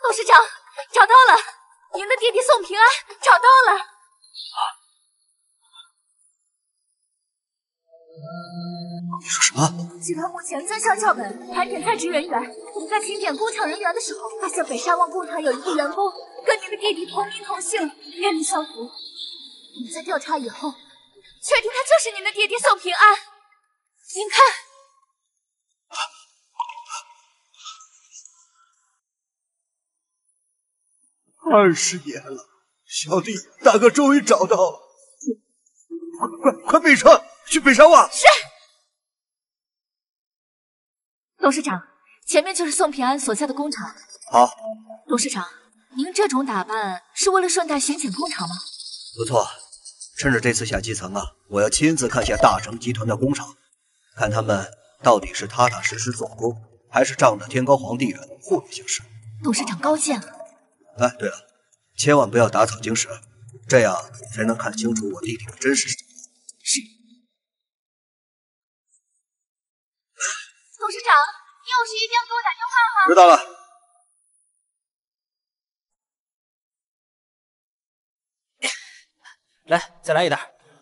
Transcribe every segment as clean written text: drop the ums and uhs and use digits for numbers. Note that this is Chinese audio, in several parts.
董事长，找到了，您的弟弟宋平安找到了。 你说什么？ 集团目前增效校本，盘点在职人员。我们在清点工厂人员的时候，发现北沙湾工厂有一个员工跟您的弟弟同名同姓，年龄相符。我们在调查以后，确定他就是您的弟弟宋平安。您看。 20年了，小弟大哥终于找到了，快备车去北沙湾。 是。董事长，前面就是宋平安所在的工厂。 好。 董事长，您这种打扮是为了顺带巡检工厂吗？ 不错，趁着这次下基层啊，我要亲自看下大成集团的工厂，看他们到底是踏踏实实做工，还是仗着天高皇帝远糊弄行事。 董事长高见了。 哎，对了，千万不要打草惊蛇，这样才能看清楚我弟弟的真实身份。 是。董事长，你有时一定要给我打电话吗？ 知道了。 来，再来一袋。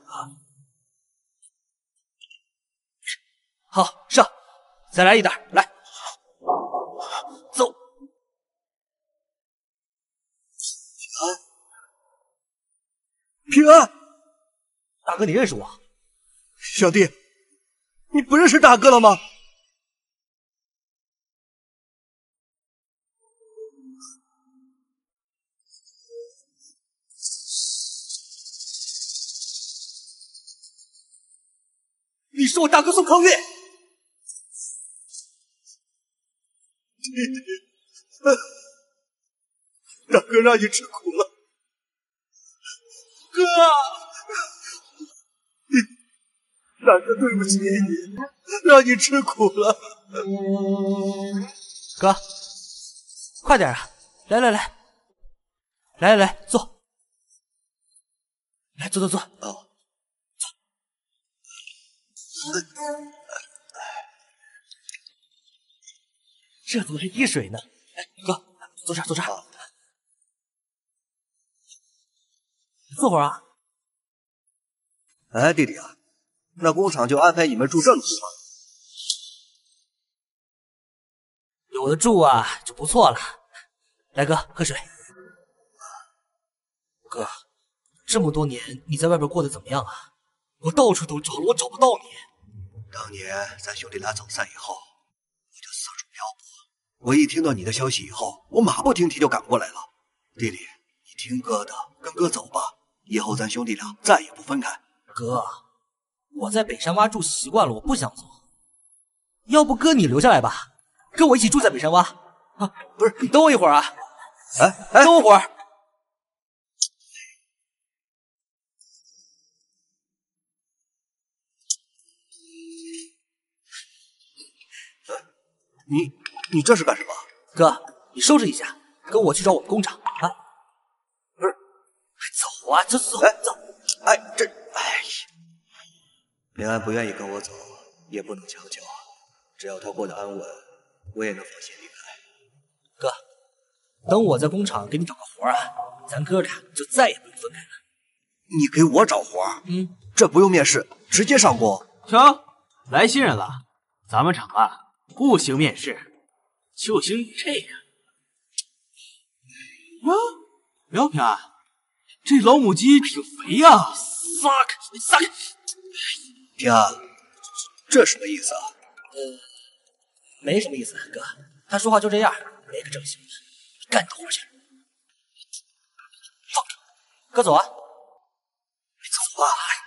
好，上，再来一袋，来，走。 平安， 大哥，你认识我？ 小弟，你不认识大哥了吗？ 你是我大哥宋康月。 弟弟，大哥让你吃苦了。 哥， 大哥对不起你，让你吃苦了。 哥，快点啊！来，坐。来，坐。 哦， 这怎么还滴水呢？哎，哥，坐这儿。坐会儿啊。 哎，弟弟啊，那工厂就安排你们住这个地方。 有的住啊就不错了。来，哥，喝水。哥，这么多年你在外边过得怎么样啊？我到处都找了，我找不到你。 当年咱兄弟俩走散以后，我就四处漂泊。我一听到你的消息以后，我马不停蹄就赶过来了。弟弟，你听哥的，跟哥走吧。 以后咱兄弟俩再也不分开。 哥，我在北山洼住习惯了，我不想走。要不哥你留下来吧，跟我一起住在北山洼。啊，不是，你等我一会儿啊。 哎， 等我会儿。 你这是干什么？ 哥，你收拾一下，跟我去找我们工厂啊。 走啊，就走！走！ 哎，平安不愿意跟我走，也不能强求。只要他过得安稳，我也能放心离开。 哥，等我在工厂给你找个活啊，咱哥俩就再也不用分开了。 你给我找活？这不用面试，直接上工。 瞧，来新人了，咱们厂啊不行面试，就行这个。哟，苗平安。 这老母鸡挺肥呀！撒开！ 平安，这什么意思啊？ 没什么意思，哥，他说话就这样，没个正形的，干你的活去。放着，哥走啊！走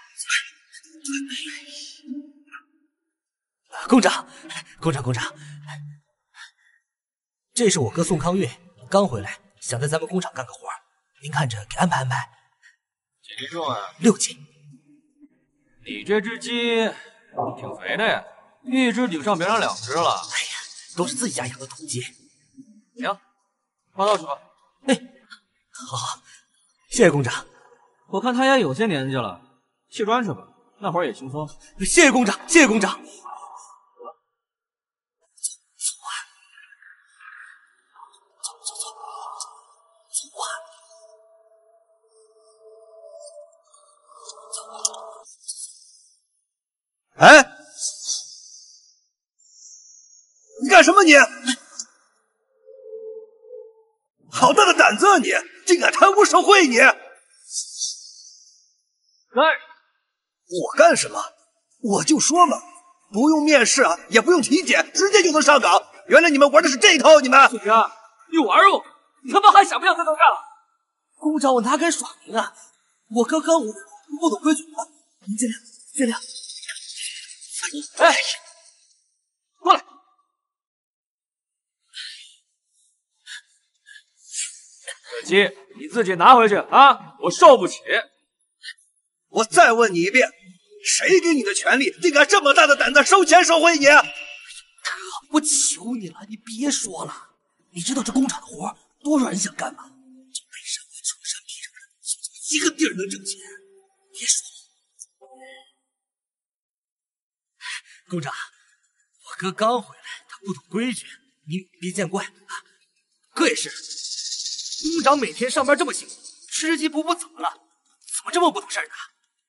啊！工长，这是我哥宋康月，刚回来，想在咱们工厂干个活。 您看着给安排安排。 几斤重啊 ？6斤。 你这只鸡挺肥的呀，一只顶上别人2只了。 哎呀，都是自己家养的土鸡。 行，帮倒去吧。 哎，好，谢谢工长。 我看他也有些年纪了，砌砖去吧，那会儿也轻松。 谢谢工长，谢谢工长。走啊！走。 干什么你？好大的胆子啊你！竟敢贪污受贿你！ 干我干什么？我就说嘛，不用面试啊，也不用体检，直接就能上岗。原来你们玩的是这一套，你们！ 宋平，你玩我？你他妈还想不想再作战了？ 工长，我哪敢耍您啊！我刚刚不懂规矩啊，您见谅见谅。 哎，过来！这鸡你自己拿回去啊！我受不起。 我再问你一遍，谁给你的权利，竟敢这么大的胆子收钱受贿你？ 哥，我求你了，你别说了。你知道这工厂的活多少人想干吗？这北山湾穷山僻壤的，就这么一个地儿能挣钱。别说了，工长，我哥刚回来，他不懂规矩，您别见怪啊。哥也是，工长每天上班这么辛苦，吃鸡不怎么了？怎么这么不懂事呢？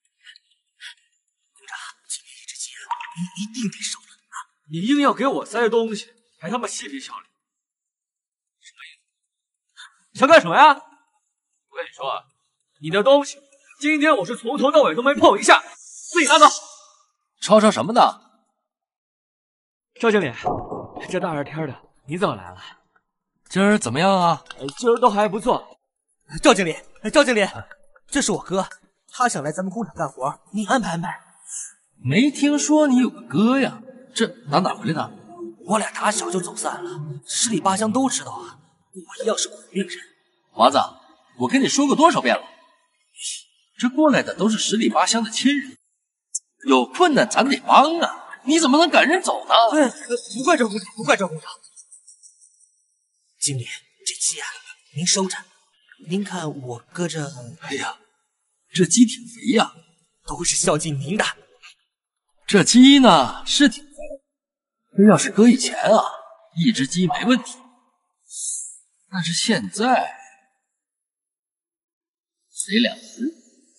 工长，今天这只鸡你一定得收了啊！ 你硬要给我塞东西，还他妈嬉皮笑脸，什么意思？你想干什么呀？我跟你说啊，你的东西今天我是从头到尾都没碰一下，自己拿走。 吵吵什么呢？ 赵经理，这大热天的，你怎么来了？ 今儿怎么样啊？ 今儿都还不错。 赵经理，这是我哥，他想来咱们工厂干活，你安排安排。 没听说你有个哥呀？这打哪回来的？ 我俩打小就走散了，十里八乡都知道啊。我一样是苦命人。 华子，我跟你说过多少遍了，这过来的都是十里八乡的亲人，有困难咱得帮啊！你怎么能赶人走呢？ 不怪赵工长，不怪赵工长。经理，这鸡啊，您收着。您看我哥这…… 哎呀，这鸡挺肥呀， 都是孝敬您的。 这鸡呢是挺肥，这要是搁以前啊，一只鸡没问题。但是现在得两只。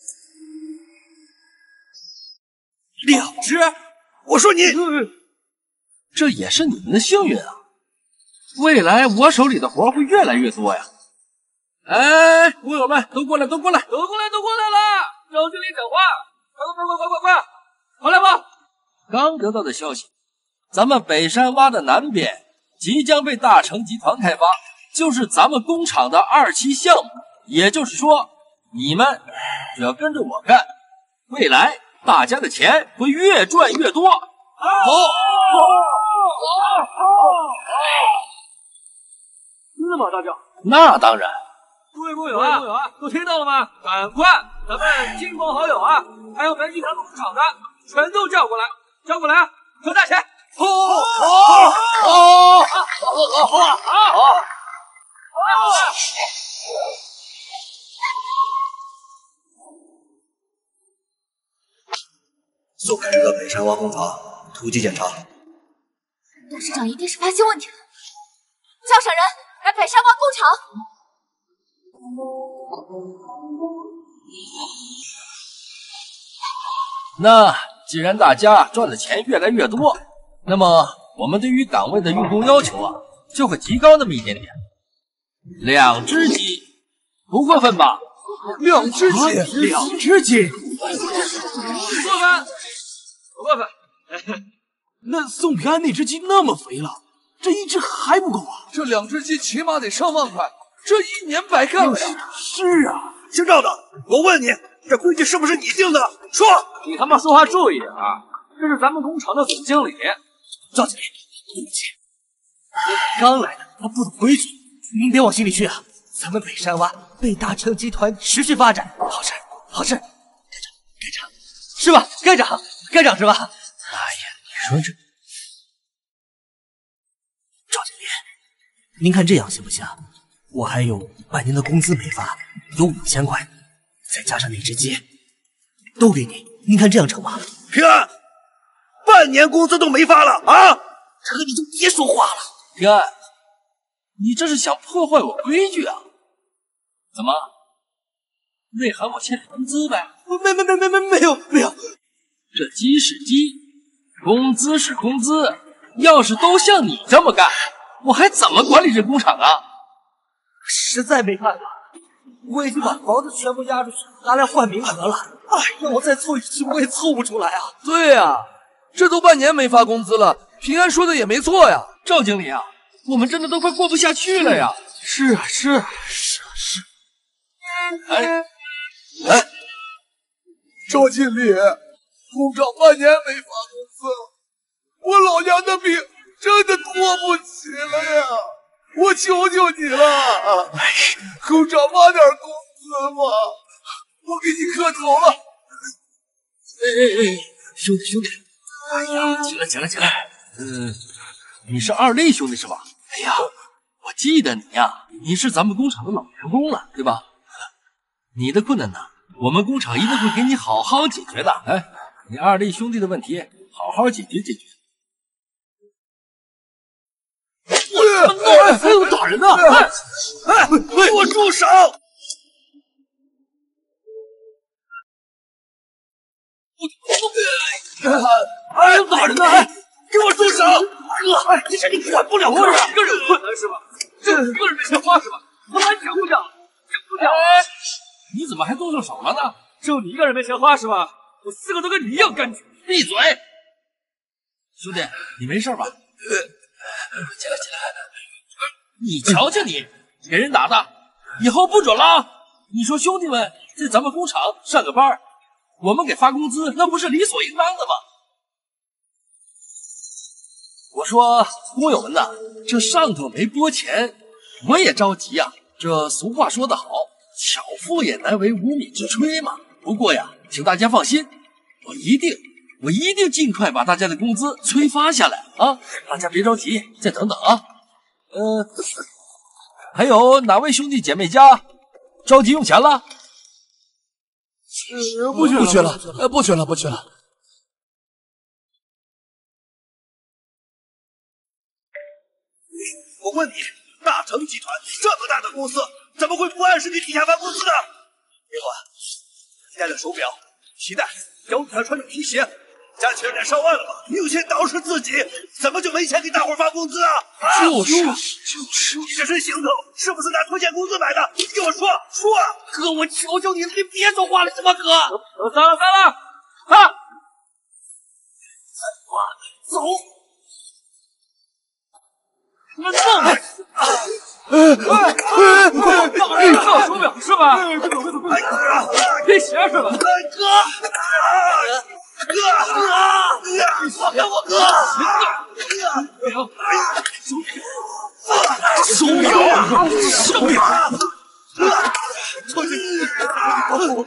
两只？ 我说你， 这也是你们的幸运啊！未来我手里的活会越来越多呀！哎，工友们都过来，都过来， 都过来了！赵经理讲话，快，回来吧！ 刚得到的消息，咱们北山洼的南边即将被大成集团开发，就是咱们工厂的2期项目。也就是说，你们只要跟着我干，未来大家的钱会越赚越多。走！ 真的吗，大将？ 那当然。 诸位工友啊，都听到了吗？赶快，咱们亲朋好友啊，还有本集团工厂的，全都叫过来啊，赚大钱！ 送开这个北山洼工厂突击检查。 董事长一定是发现问题了，叫上人来北山湾工厂。 那既然大家赚的钱越来越多，那么我们对于岗位的用工要求啊，就会提高那么一点点。2只鸡，不过分吧 2只鸡， 不过分。 那宋平安那只鸡那么肥了，这一只还不够啊！ 这2只鸡起码得上万块，这1年白干了呀！ 是啊， 姓赵的，我问你，这规矩是不是你定的？说！ 你他妈说话注意点啊！这是咱们工厂的总经理。 赵经理，对不起，我刚来的，他不懂规矩，您别往心里去啊。咱们北山洼被大成集团持续发展，好事。该长是吧？该长是吧？ 哎呀，你说这赵经理，您看这样行不行？我还有半年的工资没发，有5000块，再加上那只鸡，都给你。您看这样成吗？ 平安，半年工资都没发了啊！ 这个你就别说话了。 平安，你这是想破坏我规矩啊？怎么？内涵我欠你工资呗？ 没有。 这鸡是鸡，工资是工资， 要是都像你这么干，我还怎么管理这工厂啊？ 实在没办法，我已经把房子全部押出去，拿来换名额了。哎，让我再凑一次，我也凑不出来啊。 对呀，这都半年没发工资了，平安说的也没错呀。 赵经理啊，我们真的都快过不下去了呀！ 是啊，是啊。 哎， 赵经理，工厂半年没发工资了，我老娘的病真的拖不起了呀！我求求你了，工厂发点工资吧，我给你磕头了。 哎，兄弟，哎呀，起来。你是二力兄弟是吧？哎呀，我记得你呀，你是咱们工厂的老员工了，对吧？你的困难呢，我们工厂一定会给你好好解决的。哎，你二力兄弟的问题，好好解决。 还有打人呢！ 哎，给我住手！ 还有打人呢！ 给我住手！ 哥，这事你管不了， 我一个人有困难是吧？就一个人没钱花是吧？我还讲不讲？ 你怎么还动上手了呢？ 就你一个人没钱花是吧？我4个都跟你一样干净。 闭嘴！兄弟，你没事吧？起来！你瞧瞧你，给人打的，以后不准了啊！你说兄弟们在咱们工厂上个班，我们给发工资，那不是理所应当的吗？我说工友们呐，这上头没拨钱，我也着急呀。这俗话说得好，巧妇也难为无米之炊嘛。不过呀，请大家放心，我一定尽快把大家的工资催发下来啊！大家别着急，再等等啊。还有哪位兄弟姐妹家着急用钱了？ 不去了。 我问你，大成集团这么大的公司，怎么会不按时给底下发工资呢？别管，戴了手表、皮带，脚底下穿着皮鞋，加起来得上万了吧？有钱捯饬自己，怎么就没钱给大伙发工资啊？ 就是， 你这身行头是不是拿拖欠工资买的？你给我说啊！ 哥，我求求你了，你别说话了，行吗，哥？ 散了！啊！ 走。 你们弄的！这手表是吧？皮鞋是吧？ 你放开我哥！ 手表！ 出去！我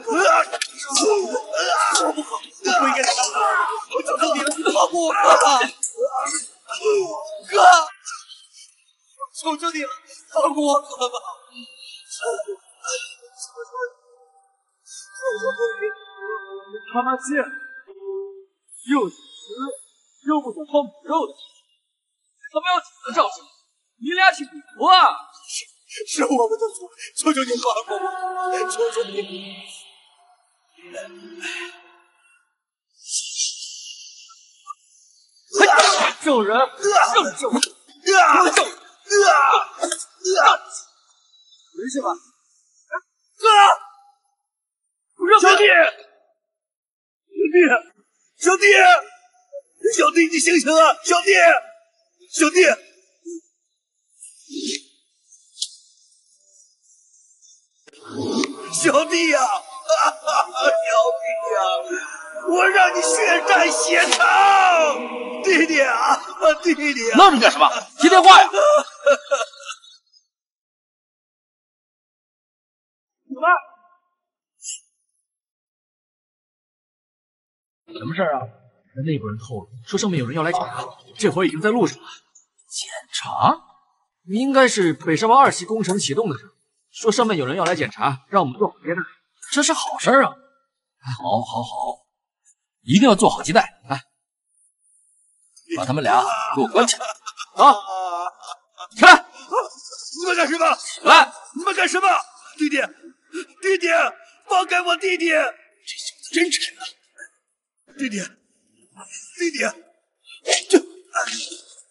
不应该打我求求你了，你放过我哥！哥！求求你了，放过我哥吧！ 他妈贱，又喜吃又不想碰骨肉的，他妈要请的赵氏，你俩挺牛啊！ 是我们的错，求求你放过我，求求你！ 救人，就是救人，回去吧， 兄弟，你醒醒啊，兄弟！兄弟呀，我让你血债血偿，弟弟啊！ 愣着干什么？接电话呀！ 什么事啊？那内部人透露说上面有人要来检查，这会儿已经在路上了。 检查？ 应该是北山湾2期工程启动的时候，说上面有人要来检查，让我们做好接待。 这是好事啊！好，一定要做好接待。来，把他们俩给我关起来。 啊！起来！ 你们干什么？ 来！ 你们干什么？弟弟，放开我弟弟！这小子真沉啊！弟弟，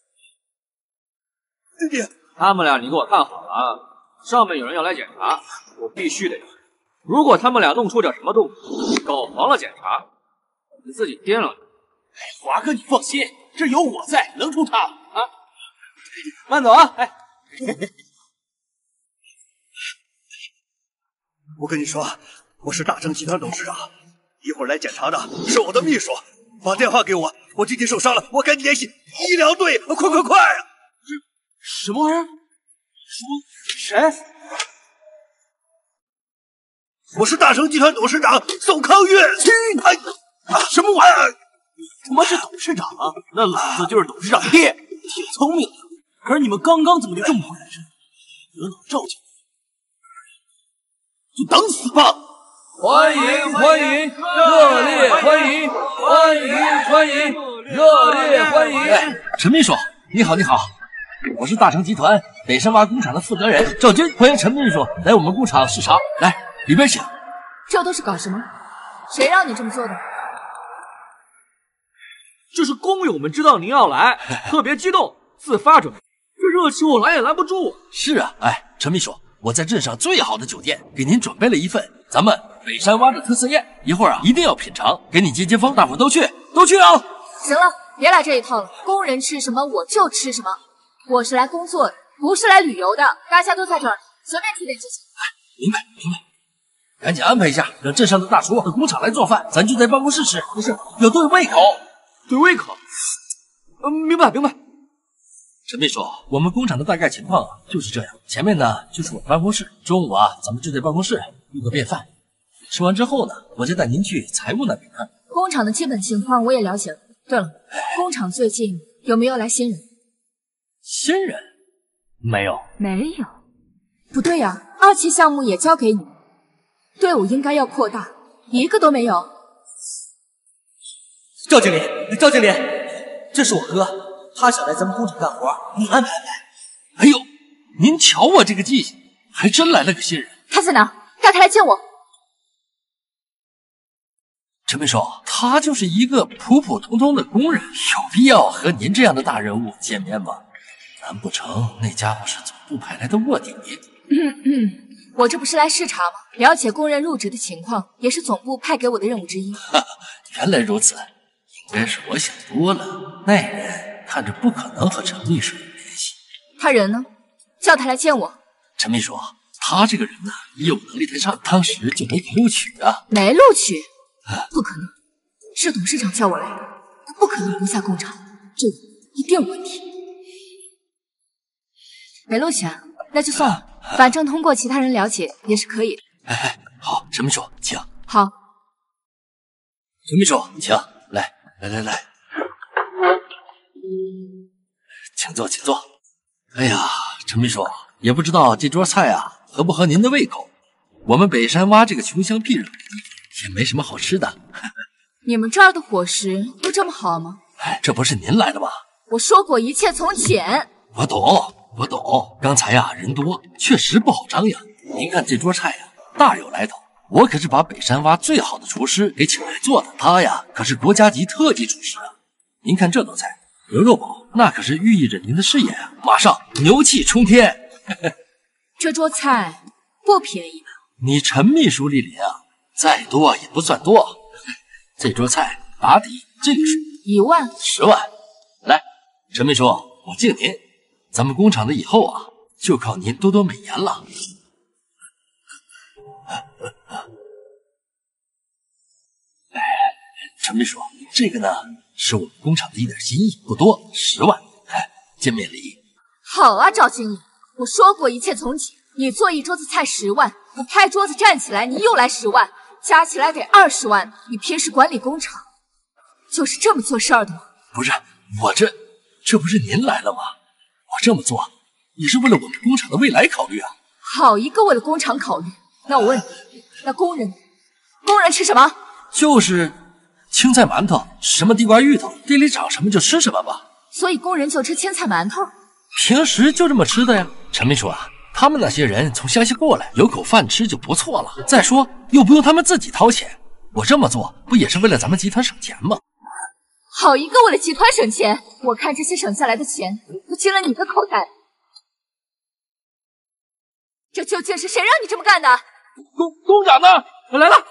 弟弟， 他们俩你给我看好了啊！上面有人要来检查，我必须得来。如果他们俩弄出点什么动静，搞黄了检查，你自己掂量。 华哥，你放心，这有我在，能出差啊！慢走啊！哎， 我跟你说，我是大成集团董事长，一会儿来检查的是我的秘书，把电话给我，我弟弟受伤了，我赶紧联系医疗队，快啊！ 什么玩意儿？说谁？ 我是大成集团董事长宋康岳。 什么玩意儿？你他妈是董事长啊？那老子就是董事长爹，挺聪明的。可是你们刚刚怎么就这么不认真？惹恼赵家，就等死吧！ 欢迎，热烈欢迎，热烈欢迎！哎，陈秘书，你好，我是大成集团北山洼工厂的负责人赵军，欢迎陈秘书来我们工厂视察。来，里边请。 这都是搞什么？谁让你这么做的？ 这是工友们知道您要来，特别激动，自发准备。这热气我拦也拦不住。 是啊，哎，陈秘书，我在镇上最好的酒店给您准备了一份咱们北山洼的特色宴，一会儿啊一定要品尝，给你接风，大伙都去啊！ 行了，别来这一套了，工人吃什么我就吃什么。我是来工作的，不是来旅游的，大家都在这儿，随便提点就行。 明白。赶紧安排一下，让镇上的大厨到工厂来做饭，咱就在办公室吃。不是，要对胃口。 对胃口。明白。 陈秘书，我们工厂的大概情况就是这样。前面呢就是我的办公室，中午啊咱们就在办公室用个便饭。吃完之后呢，我就带您去财务那边看。 工厂的基本情况我也了解了。对了，工厂最近有没有来新人？ 新人？没有。 没有？不对呀，2期项目也交给你，队伍应该要扩大，一个都没有。 赵经理，这是我哥，他想来咱们工厂干活，你安排安排。 哎呦，您瞧我这个记性，还真来了个新人。 他在哪？带他来见我。 陈秘书，他就是一个普普通通的工人，有必要和您这样的大人物见面吗？难不成那家伙是总部派来的卧底？ 我这不是来视察吗？了解工人入职的情况，也是总部派给我的任务之一。 原来如此，应该是我想多了。那人看着不可能和陈秘书有联系。 他人呢？叫他来见我。 陈秘书，他这个人呢，业务能力太差，当时就没给录取啊。 没录取？不可能，是董事长叫我来的，他不可能不下工厂，这一定有问题。没录取啊？那就算了，反正通过其他人了解也是可以的。 哎，好，陈秘书，请。 好， 陈秘书，请来，请坐。哎呀，陈秘书，也不知道这桌菜啊合不合您的胃口。我们北山洼这个穷乡僻壤的地方，也没什么好吃的。 你们这儿的伙食都这么好吗？ 哎，这不是您来的吗？ 我说过一切从简。 我懂。刚才呀人多，确实不好张扬。您看这桌菜呀，大有来头。我可是把北山洼最好的厨师给请来做的，他呀可是国家级特级厨师啊。您看这道菜，鹅肉煲，那可是寓意着您的事业啊，马上牛气冲天。 这桌菜不便宜吧？ 你陈秘书莅临啊，再多也不算多。这桌菜打底这个数 1万、 10万。来，陈秘书，我敬您。咱们工厂的以后啊，就靠您多多美言了。陈秘书，这个呢是我们工厂的一点心意，不多，10万，见面礼。 好啊，赵经理，我说过一切从简。你做一桌子菜10万，我拍桌子站起来，你又来10万，加起来得20万。你平时管理工厂就是这么做事儿的吗？ 不是，我这不是您来了吗？我这么做也是为了我们工厂的未来考虑啊。 好一个为了工厂考虑。那我问你，那工人吃什么？ 就是青菜馒头，什么地瓜芋头，地里长什么就吃什么吧。 所以工人就吃青菜馒头？ 平时就这么吃的呀。陈秘书啊，他们那些人从乡下过来，有口饭吃就不错了。再说又不用他们自己掏钱，我这么做不也是为了咱们集团省钱吗？ 好一个为了集团省钱！我看这些省下来的钱都进了你的口袋。 这究竟是谁让你这么干的？ 工长呢？ 来了。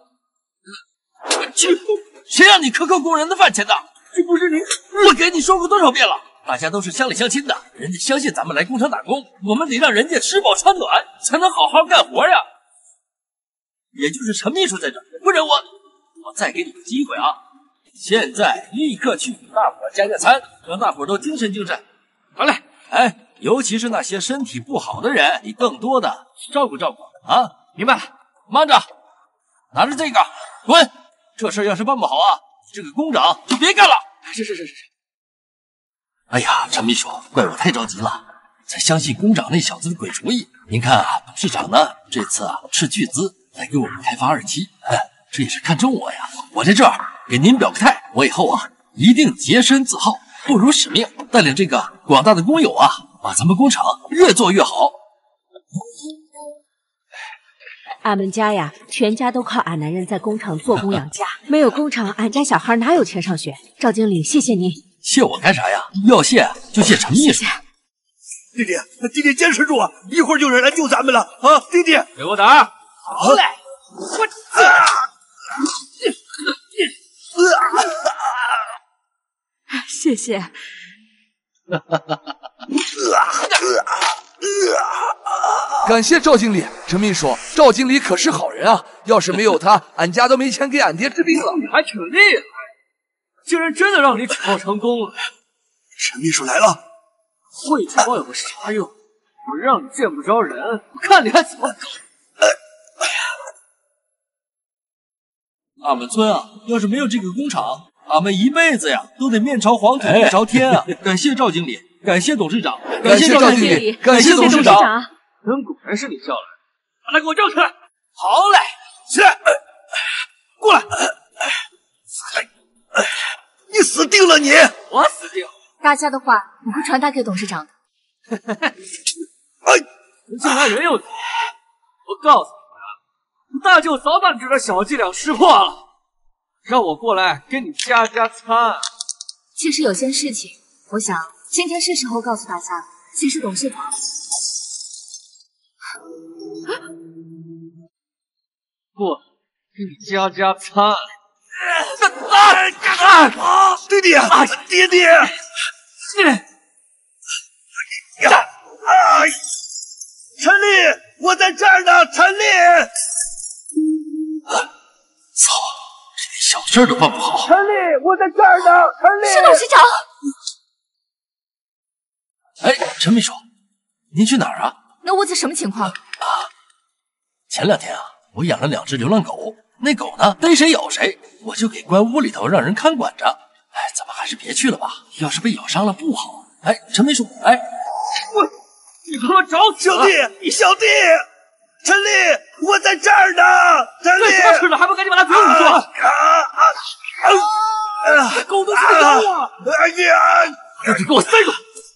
谁让你克扣工人的饭钱的？ 这不是你， 我给你说过多少遍了，大家都是乡里乡亲的，人家相信咱们来工厂打工，我们得让人家吃饱穿暖，才能好好干活呀。也就是陈秘书在这儿，不然我再给你个机会啊！现在立刻去给大伙加餐，让大伙都精神精神。 好嘞， 尤其是那些身体不好的人，你更多的照顾照顾啊！ 明白了。 慢着，拿着这个滚！这事要是办不好啊，你这个工长就别干了。 是。 哎呀，陈秘书，怪我太着急了，才相信工长那小子的鬼主意。您看啊，董事长呢，这次斥巨资来给我们开发2期，这也是看中我呀。我在这儿给您表个态，我以后一定洁身自好，不辱使命，带领这个广大的工友把咱们工厂越做越好。 俺们家呀，全家都靠俺男人在工厂做工养家，没有工厂，俺家小孩哪有钱上学？赵经理，谢谢您。 谢我干啥呀？要谢就谢陈秘书。 弟弟坚持住啊！一会儿就有人来救咱们了啊！弟弟， 给我打！ 好嘞， 谢谢。 感谢赵经理，陈秘书，赵经理可是好人啊！要是没有他，俺家都没钱给俺爹治病了。 你还挺厉害，竟然真的让你取报成功了。 陈秘书来了， 会取报有个啥用？我让你见不着人，我看你还怎么搞！ 俺们村要是没有这个工厂，俺们一辈子呀都得面朝黄土背朝天啊！感谢赵经理，感谢董事长， 感谢赵经理，感谢董事长。 人果然是你叫来的，把他给我叫出来！ 好嘞， 起来，过来！你死定了你！ 我死定了！ 大家的话我会传达给董事长的。 你竟然人又走！我告诉你大舅早把你这点小伎俩识破了，让我过来给你加餐。 其实有件事情，我想今天是时候告诉大家了。其实董事长过来给你加餐。 弟弟，爹爹！陈丽，我在这儿呢，陈丽！ 操，这点小事都办不好。 陈丽，我在这儿呢，陈丽！ 是董事长。 陈秘书，您去哪儿啊？ 那屋子什么情况？ 前2天我养了2只流浪狗，那狗呢逮谁咬谁，我就给关屋里头让人看管着。咱们还是别去了吧，要是被咬伤了不好。陈秘书， 你他妈找死！ 小弟，陈丽，我在这儿呢，陈丽！ 这什么事了，还不赶紧把他嘴捂住！狗都是你咬我！赶紧给我塞住！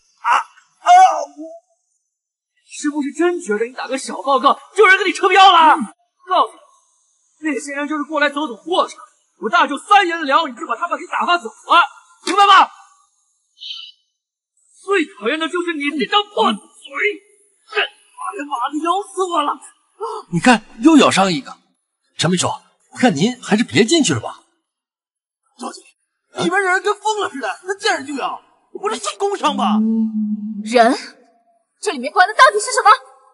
是不是真觉得你打个小报告就有人给你撑腰了？告诉你，那些人就是过来走走过场，我大舅3言2语就把他们给打发走了，明白吗？最讨厌的就是你这张破嘴！哎呀妈的，咬死我了！ 你看，又咬伤一个。陈秘书，我看您还是别进去了吧。 赵经理，里面人跟疯了似的，那见人就咬，不是性工伤吧？ 人？这里面关的到底是什么？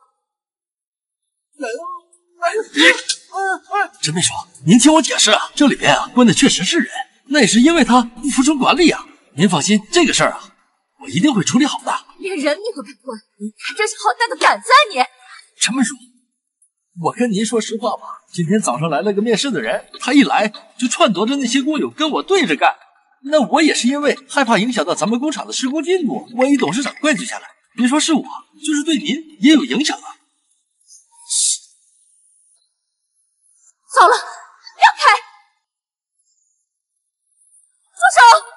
陈秘书，您听我解释这里边关的确实是人，那也是因为他不服从管理您放心，这个事儿我一定会处理好的。 连人命都敢关，你还真是好大的胆子你！ 陈秘书，我跟您说实话吧，今天早上来了个面试的人，他一来就撺掇着那些工友跟我对着干。那我也是因为害怕影响到咱们工厂的施工进度，万一董事长怪罪下来，别说是我，就是对您也有影响糟了，让开！住手！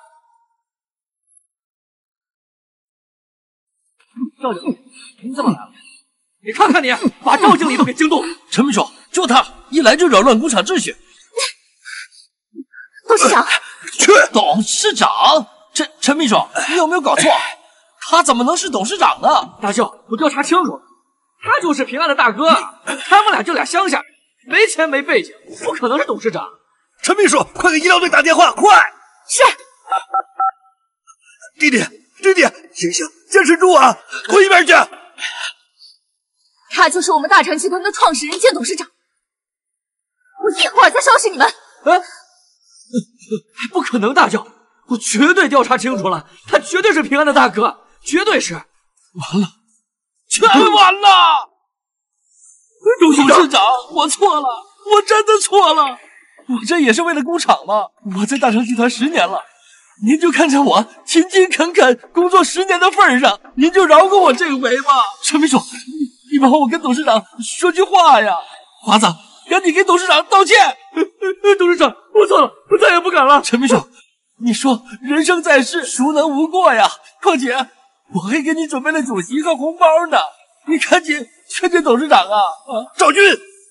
赵经理，您怎么来了？你看看你，把赵经理都给惊动了。 陈秘书，就他一来就扰乱工厂秩序。 董事长， 董事长，陈秘书，你有没有搞错？他怎么能是董事长呢？ 大舅，我调查清楚了， 他就是平安的大哥，他们俩就俩乡下人，没钱没背景，不可能是董事长。 陈秘书，快给医疗队打电话，快！ 是。 弟弟，醒醒，坚持住啊！滚一边去！ 他就是我们大成集团的创始人兼董事长，我一会儿再收拾你们。 不可能，大舅，我绝对调查清楚了，他绝对是平安的大哥，绝对是。 完了，全完了！董事长，我错了，我真的错了，我这也是为了工厂嘛。我在大成集团10年了，您就看在我勤勤恳恳工作10年的份上，您就饶过我这回吧。陈秘书，你帮我跟董事长说句话呀。华子，赶紧给董事长道歉。 董事长，我错了，我再也不敢了。 陈秘书，你说人生在世，孰能无过呀？况且我还给你准备了酒席和红包呢，你赶紧劝劝董事长啊！ 赵军，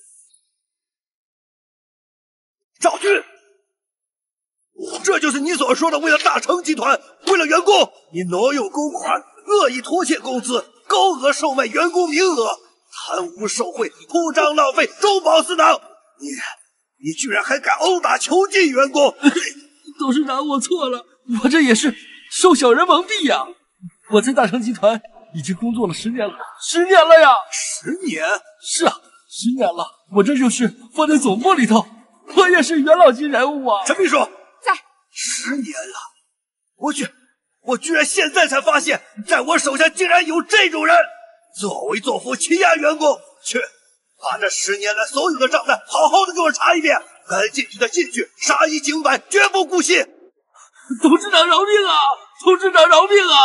这就是你所说的为了大成集团，为了员工，你挪用公款，恶意拖欠工资，高额售卖员工名额，贪污受贿，铺张浪费，中饱私囊。你居然还敢殴打囚禁员工！ 董事长，我错了，我这也是受小人蒙蔽呀。我在大成集团已经工作了10年了，10年了呀 ！10年？ 是啊，10年了，我这就是放在总部里头，我也是元老级人物啊。 陈秘书， 在 10年了，我居然现在才发现，在我手下竟然有这种人，作威作福，欺压员工。去，把这10年来所有的账单好好的给我查一遍，该进去的进去，杀一儆百，绝不姑息。 董事长饶命啊！董事长饶命啊！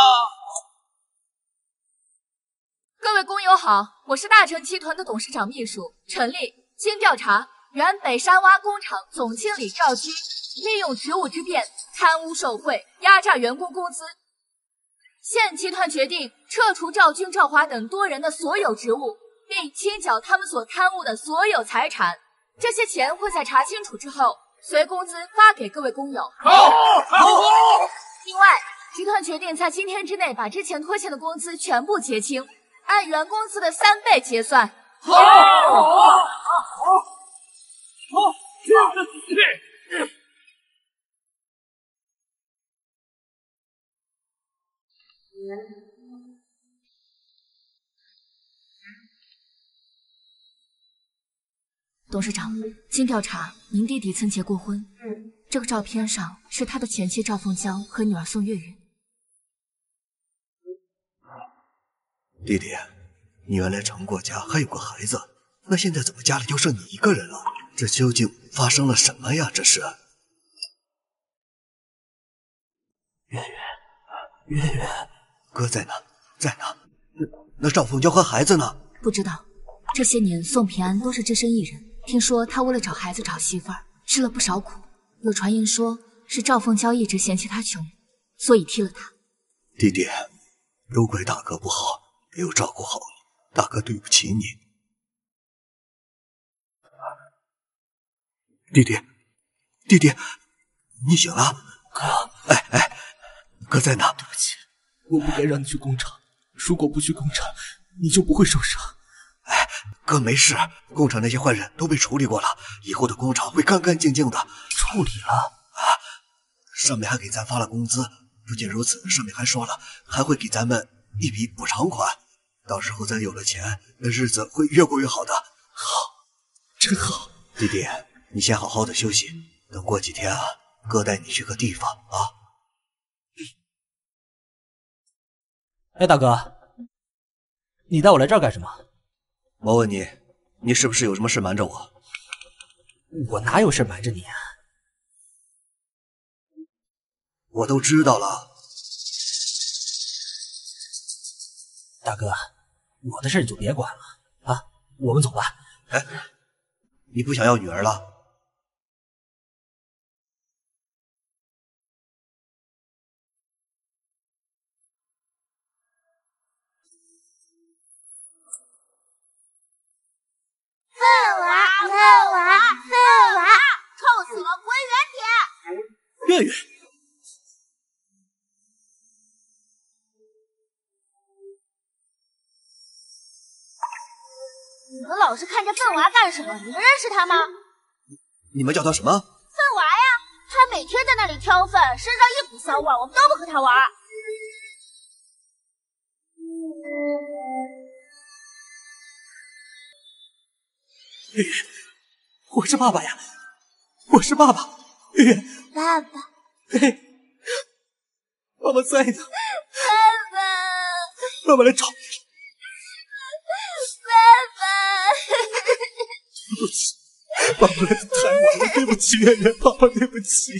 各位工友好，我是大成集团的董事长秘书陈丽。经调查，原北山洼工厂总经理赵军利用职务之便贪污受贿，压榨员工工资。现集团决定撤除赵军、赵华等多人的所有职务，并清缴他们所贪污的所有财产。这些钱会在查清楚之后随工资发给各位工友。 好。 另外，集团决定在今天之内把之前拖欠的工资全部结清，按原工资的3倍结算。 好。 董事长，经调查，您弟弟曾结过婚。这个照片上是他的前妻赵凤娇和女儿宋月月。 弟弟，你原来成过家，还有个孩子，那现在怎么家里就剩你一个人了？这究竟发生了什么呀？这是。月月，哥在哪？在哪？那赵凤娇和孩子呢？ 不知道。这些年宋平安都是只身一人，听说他为了找孩子找媳妇儿吃了不少苦，有传言说是赵凤娇一直嫌弃他穷，所以踢了他。 弟弟，都怪大哥不好，没有照顾好你，大哥对不起你。弟弟，你醒了？哥，哥在哪？ 对不起，我不该让你去工厂，如果不去工厂，你就不会受伤。 哥没事，工厂那些坏人都被处理过了，以后的工厂会干干净净的。 处理了？ 上面还给咱发了工资，不仅如此，上面还说了还会给咱们一笔补偿款，到时候咱有了钱，那日子会越过越好的。 好，真好。 弟弟，你先好好的休息，等过几天啊，哥带你去个地方啊。 哎，大哥，你带我来这儿干什么？ 我问你，你是不是有什么事瞒着我？ 我哪有事瞒着你啊？ 我都知道了。 大哥，我的事你就别管了啊，我们走吧。 哎，你不想要女儿了？ 粪娃，臭死了，滚远点！ 月月， 你们老是看着粪娃干什么？你们认识他吗？ 你们叫他什么？ 粪娃呀，他每天在那里挑粪，身上一股骚味，我们都不和他玩。 月月，我是爸爸呀，我是爸爸。月月， 爸爸， 爸爸在呢。 爸爸， 爸爸来找你了。 爸爸， 对不起，爸爸来的太晚了，对不起，月月，爸爸对不起。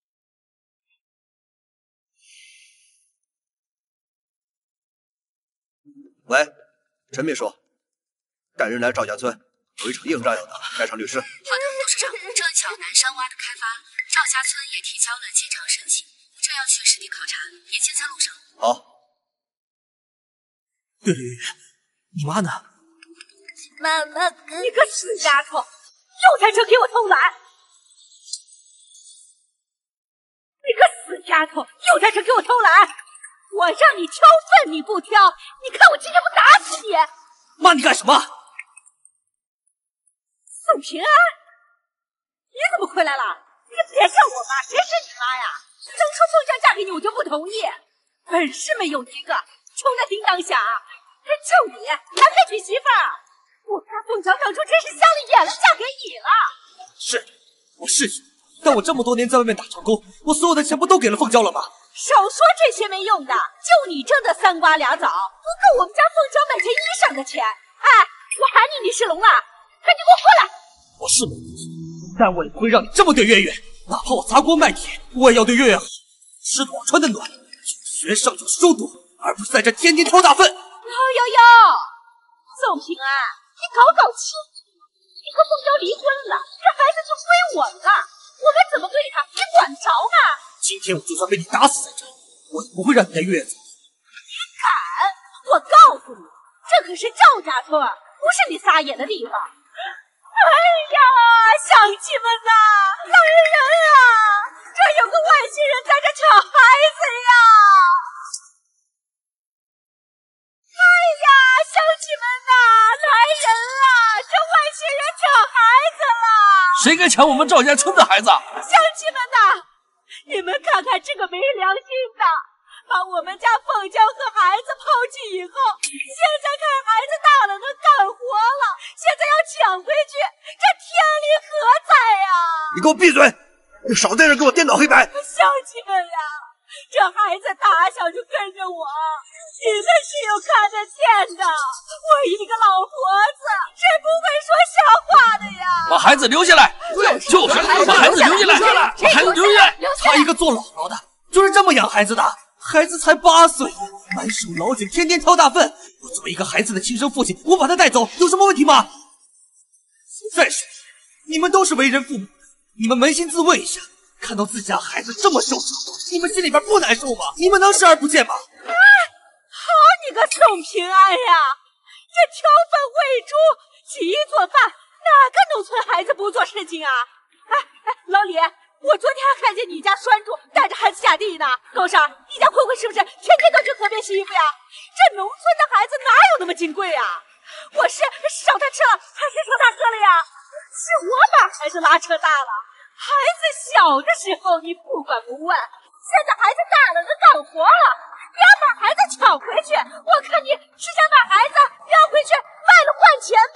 喂，陈秘书，赶人来赵家村，有一场硬仗要打，该场律师。 好的，董事长，正巧南山洼的开发，赵家村也提交了建厂申请，正要去实地考察，眼前在路上。 好。 对了，月月，你妈呢？ 妈妈跟你个死丫头，又在这给我偷懒！你个死丫头，又在这给我偷懒！我让你挑粪你不挑，你看我今天不打死你！ 妈，你干什么？ 宋平安，你怎么回来了？你别叫我妈，谁是你妈呀？当初凤娇嫁给你，我就不同意，本事没有一个，穷的叮当响。就你还配娶媳妇儿？我看凤娇当初真是瞎了眼了，嫁给你了。 是，我是娶，但我这么多年在外面打长工，我所有的钱不都给了凤娇了吗？ 少说这些没用的，就你挣的3瓜2枣，不够我们家凤娇买件衣裳的钱。哎，我喊你，你是聋了？赶紧给我过来！ 我是没问题，但我也不会让你这么对月月，哪怕我砸锅卖铁，我也要对月月好，吃暖穿的暖，学上就书读，而不是在这天天挑大粪。 哟，宋平安，你搞清楚，你和凤娇离婚了，这孩子就归我了，我们怎么对他，你管着吗？ 今天我就算被你打死在这，我也不会让你带月月走。 你敢？我告诉你，这可是赵家村，不是你撒野的地方。哎呀，乡亲们呐，来人啊！这有个外星人在这抢孩子呀！哎呀，乡亲们呐，来人啊！这外星人抢孩子了！ 谁该抢我们赵家村的孩子？ 乡亲们呐，你们看看这个没良心的，把我们家凤娇和孩子抛弃以后，现在看孩子大了能干活了，现在要抢回去，这天理何在呀？ 你给我闭嘴！你少在这给我颠倒黑白！ 乡亲们呀，这孩子打小就跟着我，你们是有看得见的。我一个老婆子是不会说瞎话的呀。 把孩子留下来，就是把孩子留下来，把孩子留下来。 他一个做姥姥的，就是这么养孩子的。孩子才8岁，满手老茧，天天挑大粪。我作为一个孩子的亲生父亲，我把他带走有什么问题吗？再说，你们都是为人父母，你们扪心自问一下，看到自家孩子这么受伤，你们心里边不难受吗？你们能视而不见吗？ 哎，好你个宋平安呀！这挑粪喂猪、洗衣做饭，哪个农村孩子不做事情啊？哎，老李，我昨天还看见你家栓主带着孩子下地呢。高尚，你家慧慧是不是天天都去河边洗衣服呀？这农村的孩子哪有那么金贵啊？我是少他吃了，还是少他喝了呀？是我把孩子拉扯大了。孩子小的时候你不管不问，现在孩子大了能干活了，你要把孩子抢回去，我看你是想把孩子要回去卖了换钱吧？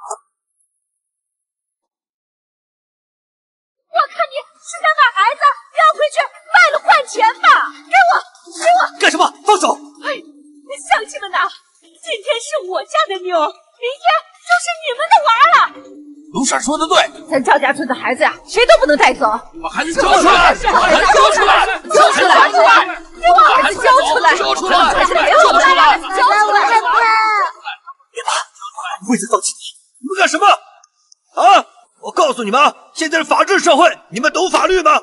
我看你是想把孩子要回去卖了换钱吧？给我！ 干什么？放手！ 哎，乡亲们呐，今天是我家的妞，明天就是你们的娃了。 卢婶说的对， 咱赵家村的孩子呀，谁都不能带走。 把孩子交出来！把孩子交出来！ 交出来！给我把孩子交出来！ 交出来！ 交出来！ 交出来！ 别怕，我不会再放弃你。 你们干什么？啊！我告诉你们啊，现在是法治社会，你们懂法律吗？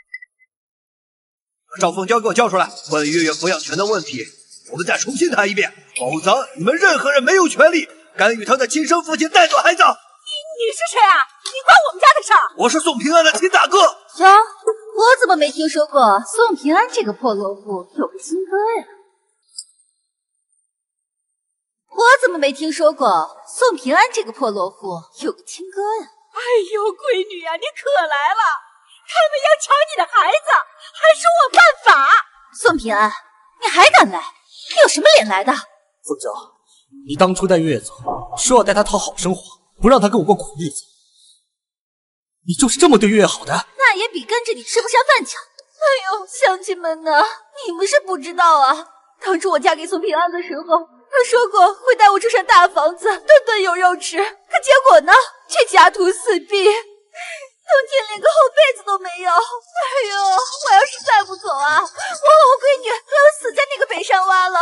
把赵凤娇给我叫出来，关于月月抚养权的问题，我们再重新谈一遍，否则你们任何人没有权利干预他的亲生父亲带走孩子。 你是谁啊？你管我们家的事儿？ 我是宋平安的亲大哥。 哟，我怎么没听说过宋平安这个破落户有个亲哥呀？ 我怎么没听说过宋平安这个破落户有个亲哥呀？ 哎呦，闺女呀，你可来了！他们要抢你的孩子，还说我犯法。 宋平安，你还敢来？你有什么脸来的？ 凤娇，你当初带月月走，说要带她讨好生活，不让她跟我过苦日子。你就是这么对月月好的？ 那也比跟着你吃不上饭强。哎呦，乡亲们呐，你们是不知道啊，当初我嫁给宋平安的时候，他说过会带我住上大房子，顿顿有肉吃，可结果呢，却家徒四壁，冬天连个厚被子都没有。哎呦，我要是再不走啊，我和我闺女都要死在那个北山洼了。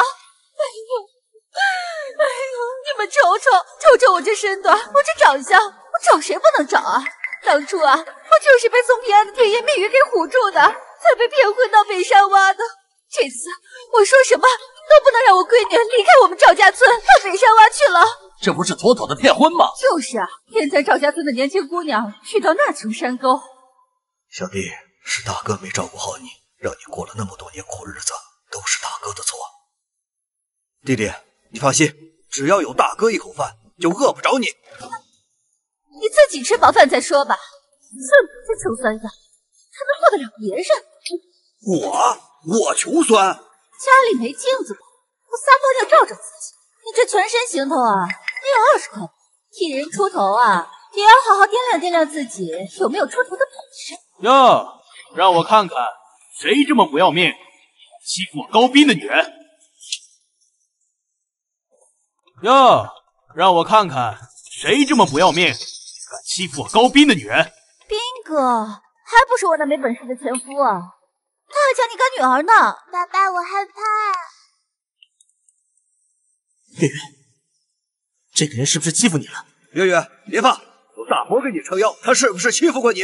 哎呦，你们瞅我这身段，我这长相，我找谁不能找啊？当初啊，我就是被宋平安的甜言蜜语给唬住的，才被骗婚到北山洼的。这次我说什么都不能让我闺女离开我们赵家村到北山洼去了。 这不是妥妥的骗婚吗？ 就是啊，骗咱赵家村的年轻姑娘去到那穷山沟。 小弟，是大哥没照顾好你，让你过了那么多年苦日子，都是大哥的错。弟弟，你放心，只要有大哥一口饭，就饿不着你。 你自己吃饱饭再说吧。这穷酸样，还能祸得了别人？ 我穷酸？ 家里没镜子吧？我撒泡尿照照自己。你这全身行头啊，得有20块。替人出头啊，也要好好掂量掂量自己有没有出头的本事。 哟，让我看看谁这么不要命，欺负我高斌的女人。哟，让我看看谁这么不要命，敢欺负我高斌的女人。 斌哥，还不是我那没本事的前夫啊！他还抢你干女儿呢！爸爸，我害怕。 月月，这个人是不是欺负你了？ 月月，别怕，有大伯给你撑腰，他是不是欺负过你？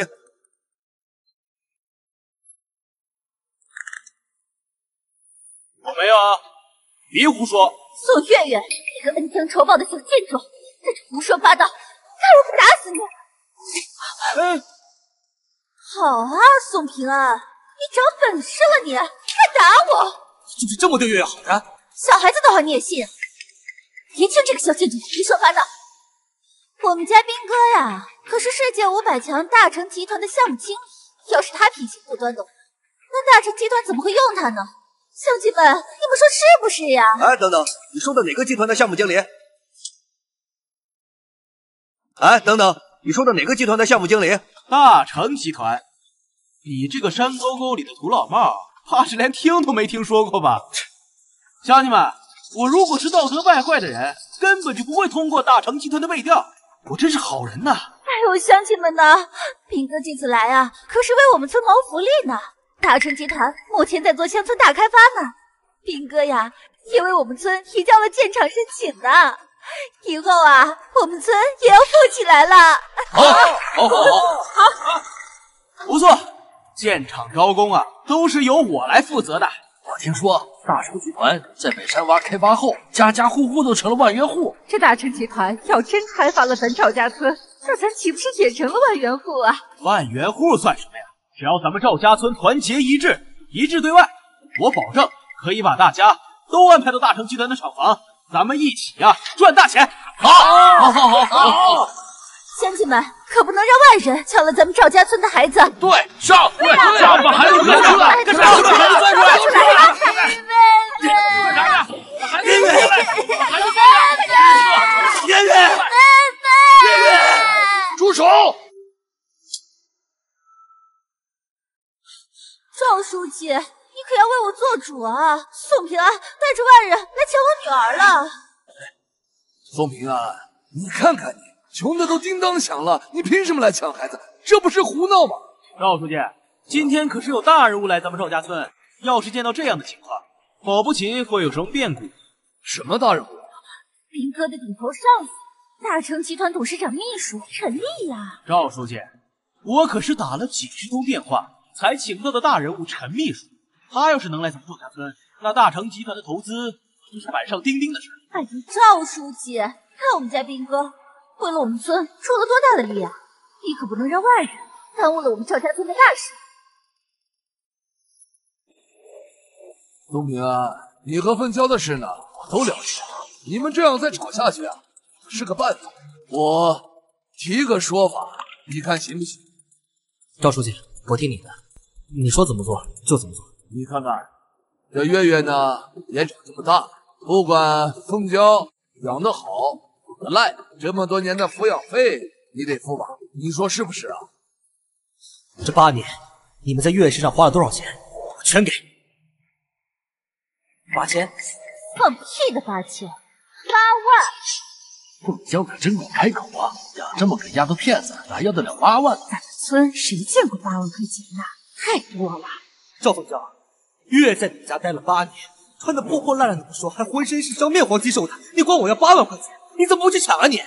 我没有啊，别胡说！ 宋月月，你个恩将仇报的小贱种，在这胡说八道，看我不打死你！好啊，宋平安，你长本事了你，还打我！ 就是这么对月月好的？ 小孩子的话你也信？别听这个小贱种胡说八道。我们家斌哥呀，可是世界500强大成集团的项目经理，要是他脾气不端的话，那大成集团怎么会用他呢？乡亲们，你们说是不是呀？ 哎，等等，你说的哪个集团的项目经理？哎，等等，你说的哪个集团的项目经理？ 大成集团。你这个山沟沟里的土老帽，怕是连听都没听说过吧？乡亲们，我如果是道德败坏的人，根本就不会通过大成集团的背调。我真是好人呐！ 哎呦，乡亲们呐，斌哥这次来啊，可是为我们村谋福利呢。大成集团目前在做乡村大开发呢，斌哥呀，也为我们村提交了建厂申请呢。以后啊，我们村也要富起来了。 好， 不错，建厂招工啊，都是由我来负责的。 我听说大成集团在北山洼开发后，家家户户都成了万元户。 这大成集团要真开发了咱赵家村，那咱岂不是也成了万元户啊？ 万元户算什么呀？只要咱们赵家村团结一致，一致对外，我保证可以把大家都安排到大成集团的厂房，咱们一起啊赚大钱！好！ 乡亲们可不能让外人抢了咱们赵家村的孩子。 对，上！上！把孩子钻出来！干啥？把孩子钻出来！ 住手！ 赵书记，你可要为我做主啊！宋平安带着外人来抢我女儿了。 宋平安，你看看你，穷的都叮当响了，你凭什么来抢孩子？这不是胡闹吗？ 赵书记，今天可是有大人物来咱们赵家村，要是见到这样的情况，保不齐会有什么变故。 什么大人物？ 斌哥的顶头上司，大成集团董事长秘书陈丽呀。 赵书记，我可是打了几十通电话才请到的大人物陈秘书，他要是能来咱们赵家村，那大成集团的投资就是板上钉钉的事。 哎呦，赵书记，看我们家斌哥为了我们村出了多大的力啊！你可不能让外人耽误了我们赵家村的大事。 宋平安，你和凤娇的事呢，我都了解了。 你们这样再吵下去啊，是个办法。我提个说法，你看行不行？ 赵书记，我听你的，你说怎么做就怎么做。 你看看，这月月呢也长这么大，不管凤娇养得好养得赖，这么多年的抚养费你得付吧？你说是不是啊？ 这8年，你们在月月身上花了多少钱？我全给。8000？ 放屁的8000，8万！ 凤娇可真敢开口啊！养这么个丫头片子，哪要得了8万？ 咱们村谁见过8万块钱的？太多了。 赵凤娇，月月在你家待了8年，穿的破破烂烂的不说，还浑身是伤，面黄肌瘦的，你管我要8万块钱，你怎么不去抢啊你？ 你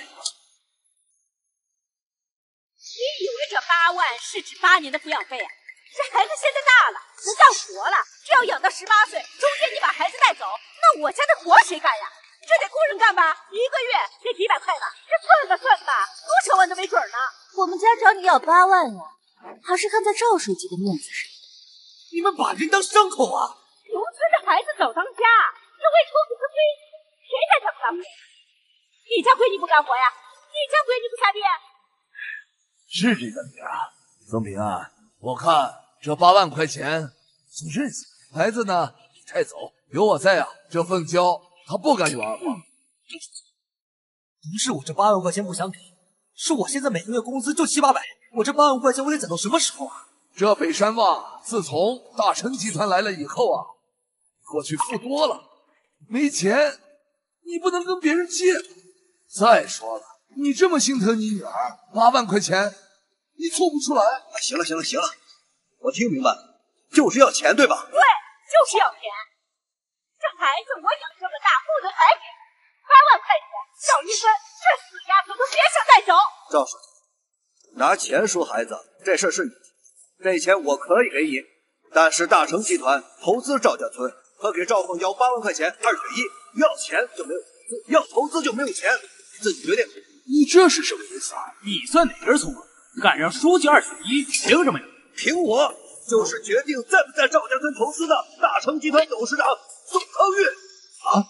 以为这8万是指8年的抚养费啊？这孩子现在大了，不干活了，这要养到18岁，中间你把孩子带走，那我家的活谁干呀？这得雇人干吧？一个月得几百块吧？这算吧，多少万都没准呢。 我们家找你要8万呀，还是看在赵书记的面子上。 你们把人当牲口啊！ 农村的孩子早当家，这为出子之非，谁在这不干活？你家闺女不干活呀？你家闺女不下地？ 是这个理啊，宗平啊，我看这8万块钱算认下，孩子呢你带走，有我在啊，这凤娇她不敢有二房。 不是我这8万块钱不想给，是我现在每个月工资就700-800，我这8万块钱我得攒到什么时候啊？ 这北山洼自从大成集团来了以后啊，过去富多了，没钱你不能跟别人借。再说了，你这么心疼你女儿，8万块钱你凑不出来。 行了，我听明白了，就是要钱对吧？ 对，就是要钱。这孩子我养这么大，不能白给，8万块钱少一分，这死丫头都别想带走。 赵书记，拿钱赎孩子这事是你的，这钱我可以给你，但是大成集团投资赵家村和给赵凤娇8万块钱2选1，要钱就没有投资，要投资就没有钱，你自己决定。 你这是什么意思啊？ 你算哪根葱啊？敢让书记2选1，凭什么呀？ 凭我就是决定在不在赵家村投资的大成集团董事长宋康岳啊！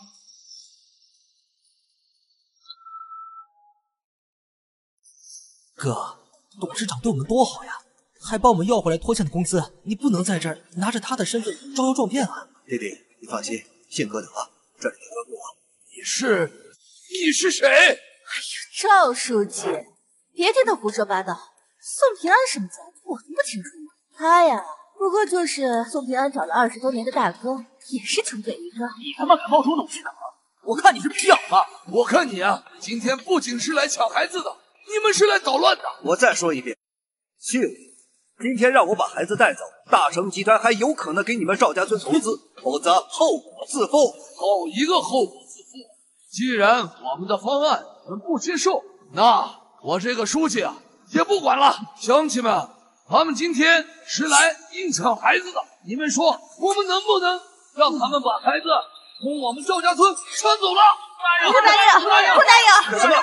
哥，董事长对我们多好呀，还帮我们要回来拖欠的工资，你不能在这儿拿着他的身份招摇撞骗啊！ 弟弟，你放心，信哥的话，这里有个我。 你是谁？ 哎呀，赵书记，别听他胡说八道。宋平安什么家的，我能不清楚吗？他呀，不过就是宋平安找了20多年的大哥，也是穷鬼一个。 你他妈敢冒充董事长？我看你是皮痒了。 我看你啊，今天不仅是来抢孩子的，你们是来捣乱的。 我再说一遍，幸运今天让我把孩子带走，大成集团还有可能给你们赵家村投资，否则后果自负。 好一个后果自负！既然我们的方案你们不接受，那我这个书记啊也不管了。乡亲们，他们今天是来硬抢孩子的，你们说我们能不能让他们把孩子从我们赵家村抢走了？ 不答应！ 干什么？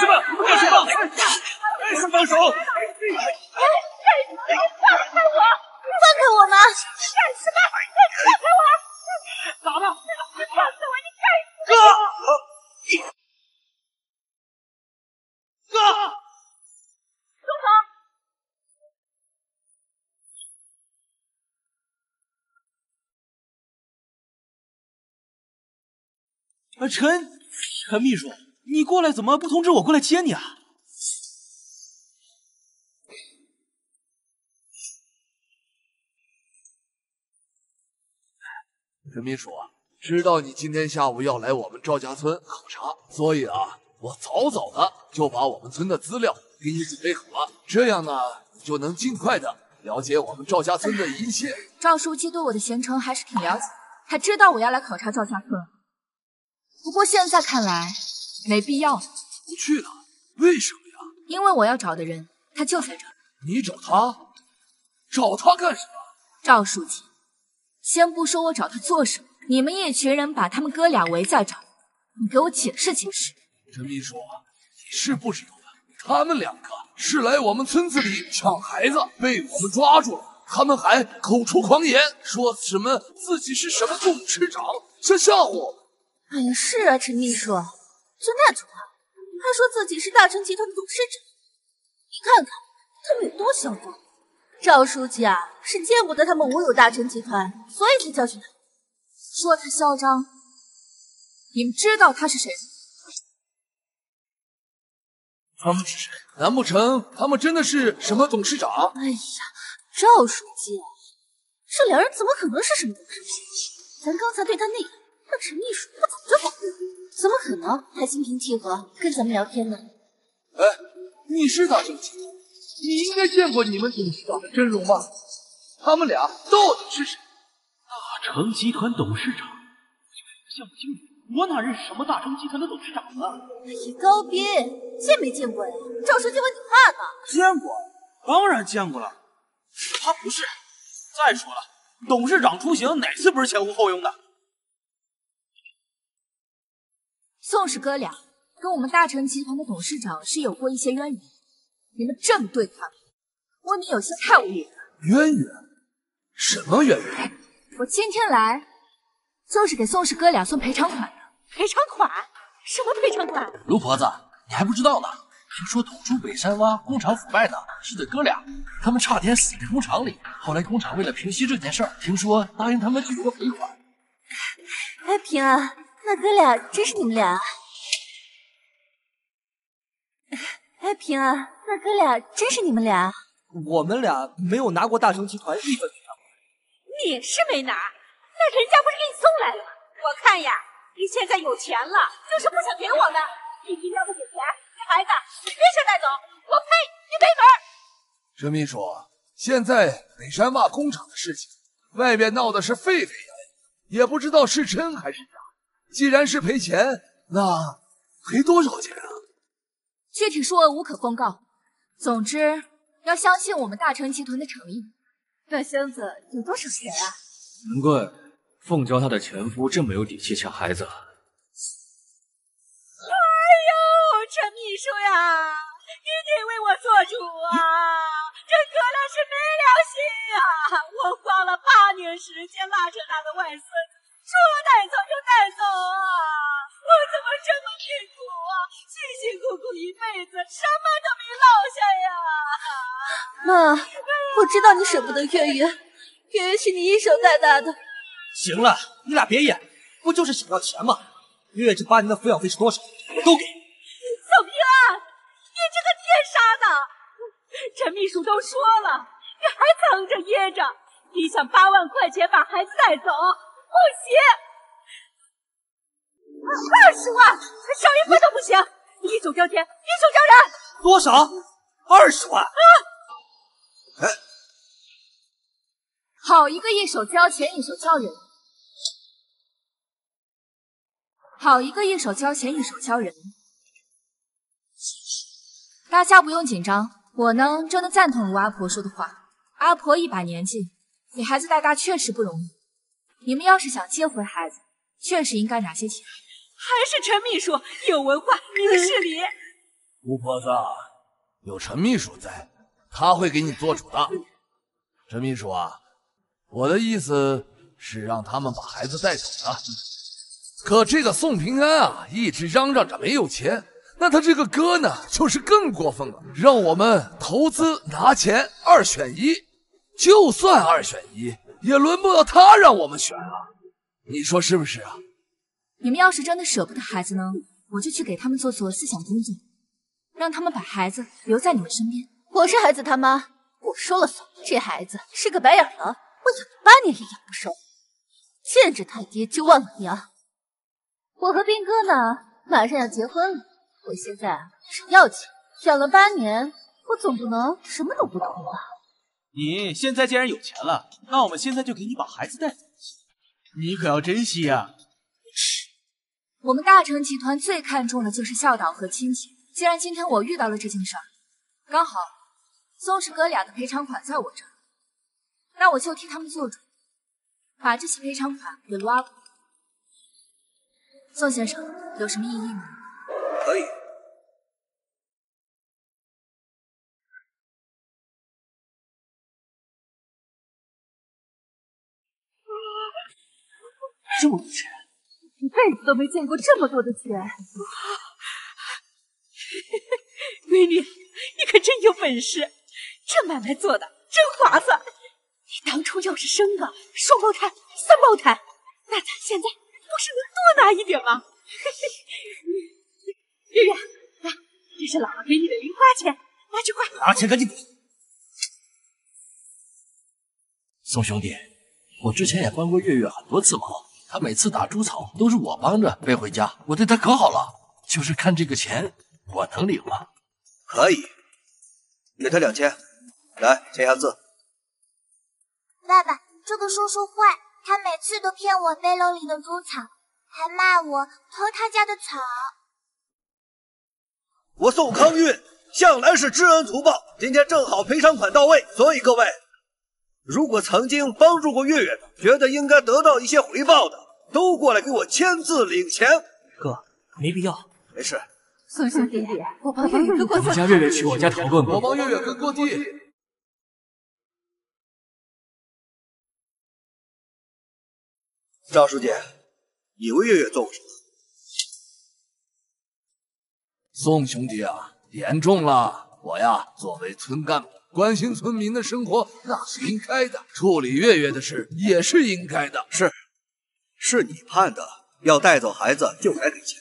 为什么放手？ 放开我吗？ 干什么？放开我！ 咋的？ 你放开我！你干什么？ 哥！ 东城。 陈秘书，你过来怎么不通知我过来接你啊？ 陈秘书啊，知道你今天下午要来我们赵家村考察，所以啊，我早早的就把我们村的资料给你准备好了，这样呢，你就能尽快的了解我们赵家村的一切。 赵书记对我的行程还是挺了解，他知道我要来考察赵家村，不过现在看来没必要了。 不去了？为什么呀？ 因为我要找的人他就在这儿。 你找他？找他干什么？ 赵书记，先不说我找他做什么，你们一群人把他们哥俩围在这儿，你给我解释解释。 陈秘书，你是不知道的，他们两个是来我们村子里抢孩子，被我们抓住了。他们还口出狂言，说什么自己是什么董事长，这吓唬我们。 哎呀，是啊，陈秘书， 就那种话，还说自己是大成集团的董事长。你看看他们有多嚣张。赵书记啊，是见不得他们侮辱大成集团，所以才教训他。 说他嚣张，你们知道他是谁吗？ 他们是谁？难不成他们真的是什么董事长？ 哎呀，赵书记，这两人怎么可能是什么董事长？咱刚才对他那样，那陈秘书他早就跑了，怎么可能还心平气和跟咱们聊天呢？ 哎，你是大成集团，你应该见过你们董事长的真容吧？他们俩到底是谁？ 大成集团董事长？像不清楚，我哪认识什么大成集团的董事长啊？ 哎呀，高斌，见没见过呀？赵书记问你话呢。 见过，当然见过了。他不是。再说了，董事长出行哪次不是前呼后拥的？ 宋氏哥俩跟我们大成集团的董事长是有过一些渊源，你们这么对他们，未免有些太无礼了。 渊源？什么渊源？ 我今天来就是给宋氏哥俩送赔偿款的。 赔偿款？什么赔偿款？ 卢婆子，你还不知道呢。听说捅出北山洼工厂腐败的是对哥俩，他们差点死在工厂里。后来工厂为了平息这件事儿，听说答应他们巨额赔款。 哎，平安，那哥俩真是你们俩？哎，平安，那哥俩真是你们俩？ 我们俩没有拿过大成集团一分赔偿款。 你是没拿，那人家不是给你送来了吗？我看呀，你现在有钱了，就是不想给我们。你今天不给钱，孩子你别想带走，我呸！你没门！ 陈秘书，现在北山洼工厂的事情，外面闹的是沸沸扬扬，也不知道是真还是假。既然是赔钱，那赔多少钱啊？ 具体数额无可公告，总之要相信我们大成集团的诚意。 那箱子有多少钱啊？ 难怪凤娇她的前夫这么有底气抢孩子。 陈秘书呀，你得为我做主啊！这哥俩是没良心呀！我花了8年时间拉扯他的外孙子，说带走就带走啊！我怎么这么命苦啊？辛辛苦苦一辈子，什么都没落下呀！妈，我知道你舍不得月月，月月是你一手带大的。 行了，你俩别演，不就是想要钱吗？月月这8年的抚养费是多少？我都给。 宋平安，你这个天杀的！陈秘书都说了，你还藏着掖着，你想8万块钱把孩子带走，不行！20万，少一分都不行！一手交钱，一手交人。 多少？20万！ 哎， 好一个一手交钱一手交人，好一个一手交钱一手交人。大家不用紧张，我呢真的赞同卢阿婆说的话。阿婆一把年纪，给孩子带大确实不容易。你们要是想接回孩子，确实应该拿些钱。 还是陈秘书有文化，明事理。 吴婆子，有陈秘书在，他会给你做主的。陈秘书啊，我的意思是让他们把孩子带走的。可这个宋平安啊，一直嚷嚷着没有钱。那他这个哥呢，就是更过分了，让我们投资拿钱2选1，就算2选1，也轮不到他让我们选啊，你说是不是啊？ 你们要是真的舍不得孩子呢，我就去给他们做思想工作，让他们把孩子留在你们身边。 我是孩子他妈，我说了算。这孩子是个白眼狼，我养了8年也养不熟，见着他爹就忘了娘。我和斌哥呢，马上要结婚了。我现在只要钱，养了8年，我总不能什么都不图吧？ 你现在既然有钱了，那我们现在就给你把孩子带走，你可要珍惜呀！ 我们大成集团最看重的就是孝道和亲情。既然今天我遇到了这件事儿，刚好宋氏哥俩的赔偿款在我这儿，那我就替他们做主，把这些赔偿款给卢阿婆。宋先生，有什么异议吗？ 可以。 这么多钱， 一辈子都没见过这么多的钱。 闺女，你可真有本事，这买卖做的真划算。你当初要是生个双胞胎、三胞胎，那咱现在不是能多拿一点吗？月月，来，这是姥姥给你的零花钱，拿去花。 拿钱赶紧给。 宋兄弟，我之前也帮过月月很多次忙，她每次打猪草都是我帮着背回家，我对她可好了。就是看这个钱，我能领吗？ 可以，给他2000，来签下字。 爸爸，这个叔叔坏，他每次都骗我背篓里的猪草，还骂我偷他家的草。 我宋康运向来是知恩图报，今天正好赔偿款到位，所以各位，如果曾经帮助过月月的，觉得应该得到一些回报的，都过来给我签字领钱。 哥，没必要。 没事。 宋兄弟，我帮月月跟过你家月月去我家讨论过。 我帮月月跟过地。 赵书记，你为月月做过什么？ 宋兄弟啊，严重了！我呀，作为村干部，关心村民的生活那是应该的，处理月月的事也是应该的。 是你判的，要带走孩子就该给钱。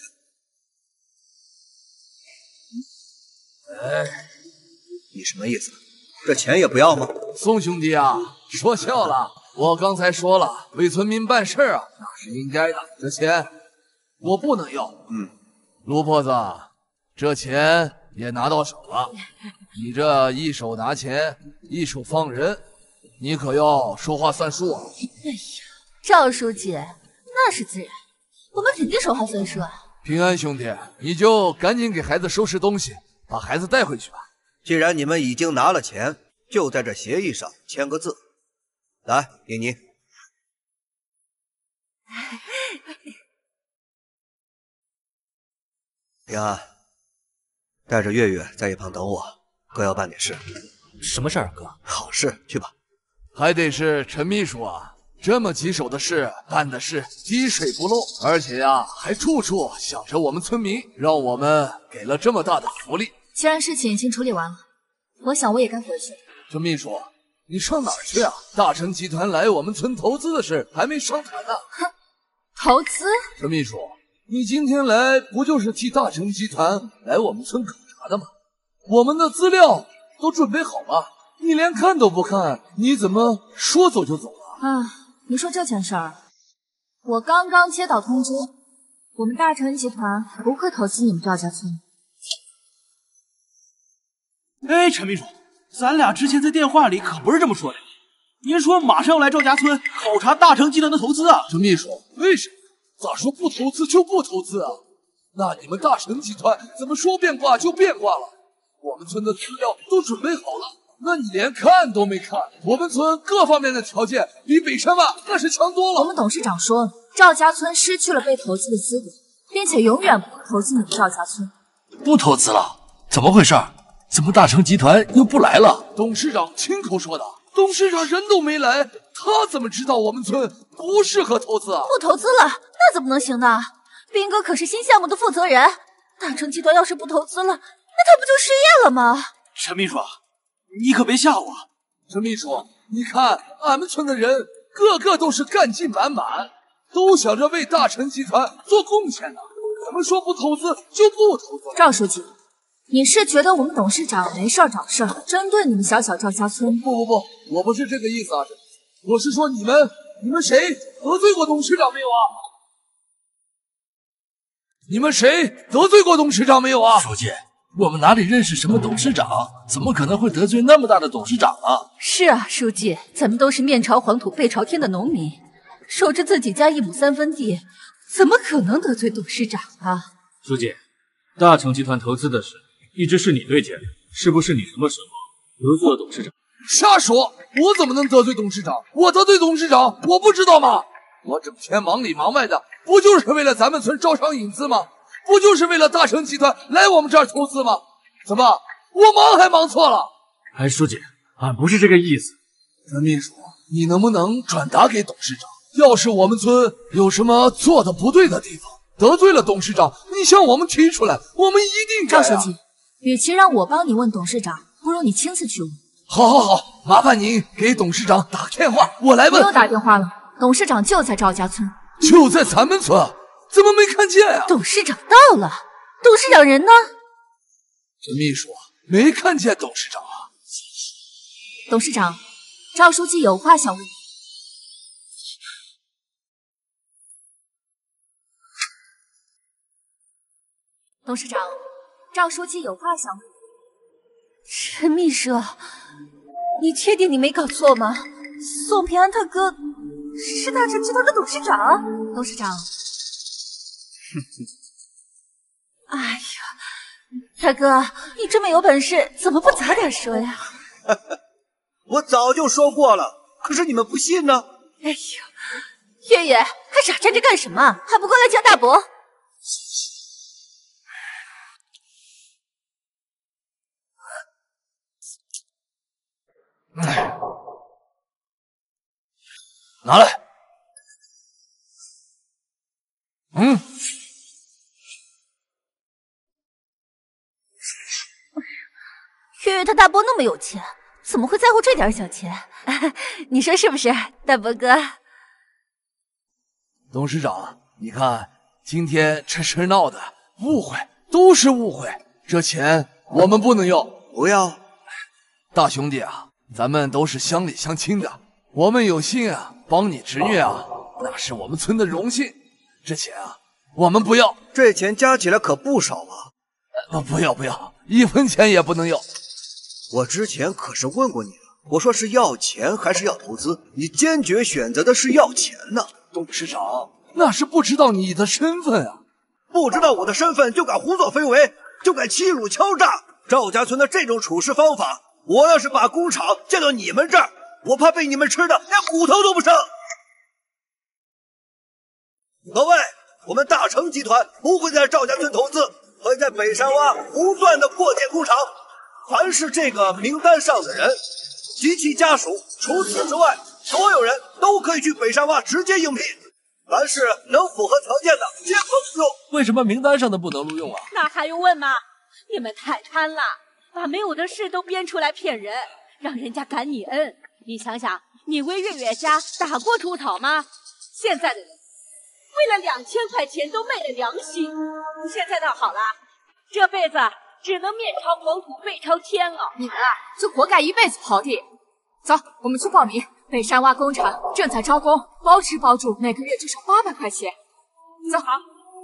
哎， 你什么意思？这钱也不要吗？ 宋兄弟啊，说笑了。我刚才说了，为村民办事啊，那是应该的。这钱我不能要。卢婆子，这钱也拿到手了。你这一手拿钱，一手放人，你可要说话算数啊！ 哎呀，赵书记，那是自然，我们肯定说话算数啊。 平安兄弟，你就赶紧给孩子收拾东西，把孩子带回去吧。 既然你们已经拿了钱，就在这协议上签个字。来，妮妮。平安，带着月月在一旁等我，哥要办点事。 什么事儿，哥？ 好事，去吧。 还得是陈秘书啊，这么棘手的事办的是滴水不漏，而且呀，还处处想着我们村民，让我们给了这么大的福利。 既然事情已经处理完了，我想我也该回去了。 陈秘书，你上哪儿去啊？大成集团来我们村投资的事还没商谈呢。 哼，投资？ 陈秘书，你今天来不就是替大成集团来我们村考察的吗？我们的资料都准备好了，你连看都不看，你怎么说走就走了？ 啊，你说这件事儿，我刚刚接到通知，我们大成集团不会投资你们赵家村。 哎，陈秘书，咱俩之前在电话里可不是这么说的。您说马上要来赵家村考察大成集团的投资啊？ 陈秘书，为什么？咋说不投资就不投资啊？那你们大成集团怎么说变卦就变卦了？我们村的资料都准备好了，那你连看都没看。我们村各方面的条件比北山湾那是强多了。 我们董事长说了，赵家村失去了被投资的资格，并且永远不会投资你们赵家村。 不投资了？怎么回事？怎么大成集团又不来了？ 董事长亲口说的，董事长人都没来，他怎么知道我们村不适合投资啊？ 不投资了，那怎么能行呢？斌哥可是新项目的负责人，大成集团要是不投资了，那他不就失业了吗？ 陈秘书，你可别吓我。 陈秘书，你看俺们村的人个个都是干劲满满，都想着为大成集团做贡献呢。怎么说不投资就不投资？ 赵书记，你是觉得我们董事长没事找事儿，针对你们小小赵家村？ 不，我不是这个意思啊，我是说你们谁得罪过董事长没有啊？你们谁得罪过董事长没有啊？ 书记，我们哪里认识什么董事长？怎么可能会得罪那么大的董事长啊？ 是啊，书记，咱们都是面朝黄土背朝天的农民，守着自己家1亩3分地，怎么可能得罪董事长啊？ 书记，大成集团投资的事一直是你对接的，是不是你什么时候得罪了董事长？ 瞎说！我怎么能得罪董事长？我得罪董事长，我不知道吗？我整天忙里忙外的，不就是为了咱们村招商引资吗？不就是为了大成集团来我们这儿投资吗？怎么，我忙还忙错了？ 哎，书记，俺不是这个意思。 陈秘书，你能不能转达给董事长， 要是我们村有什么做的不对的地方，得罪了董事长，你向我们提出来，我们一定改啊。 赵书记，与其让我帮你问董事长，不如你亲自去问。 好，麻烦您给董事长打个电话，我来问。 不用打电话了，董事长就在赵家村。 就在咱们村，怎么没看见啊？ 董事长到了，董事长人呢？ 这秘书没看见董事长啊。 董事长，赵书记有话想问你。董事长，赵书记有话想问你。 陈秘书，你确定你没搞错吗？宋平安他哥是大成集团的董事长。 董事长， 哎呀，大哥，你这么有本事，怎么不早点说呀？ 我早就说过了，可是你们不信呢。 哎呦，月月，还傻站着干什么？还不过来叫大伯？ 拿来。 月月他大伯那么有钱，怎么会在乎这点小钱？你说是不是，大伯哥？ 董事长，你看今天这事闹的，误会都是误会，这钱我们不能要。 不要， 大兄弟啊，咱们都是乡里乡亲的，我们有心啊帮你侄女啊，那是我们村的荣幸。这钱啊，我们不要。 这钱加起来可不少啊。 不要，一分钱也不能要。 我之前可是问过你了，我说是要钱还是要投资，你坚决选择的是要钱呢。 董事长，那是不知道你的身份啊。 不知道我的身份就敢胡作非为，就敢欺辱敲诈。赵家村的这种处事方法，我要是把工厂建到你们这儿，我怕被你们吃的连骨头都不剩。各位，我们大成集团不会在赵家村投资，会在北山洼不断的扩建工厂。凡是这个名单上的人及其家属，除此之外，所有人都可以去北山洼直接应聘。凡是能符合条件的，皆可录用。 为什么名单上的不能录用啊？ 那还用问吗？你们太贪了，把没有的事都编出来骗人，让人家感你恩。你想想，你为月月家打过出草吗？现在的人为了2000块钱都昧了良心。现在倒好了，这辈子只能面朝黄土背朝天了。 你们啊，就活该一辈子刨地。走，我们去报名。北山洼工厂正在招工，包吃包住，每个月至少800块钱。走。好。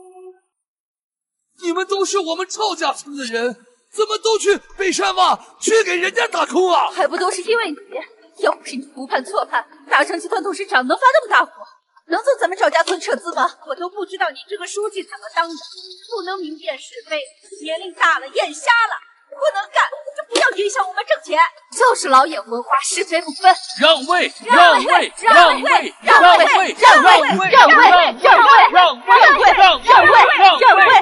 你们都是我们赵家村的人，怎么都去北山洼去给人家打工啊？ 还不都是因为你！要不是你误判错判，大成集团董事长能发那么大火，能从咱们赵家村撤资吗？我都不知道你这个书记怎么当的，不能明辨是非，年龄大了眼瞎了，不能干就不要影响我们挣钱。 就是老眼昏花，是非不分。 让位！ 让位！让位！让位！让位！让位！让位！让位！让位！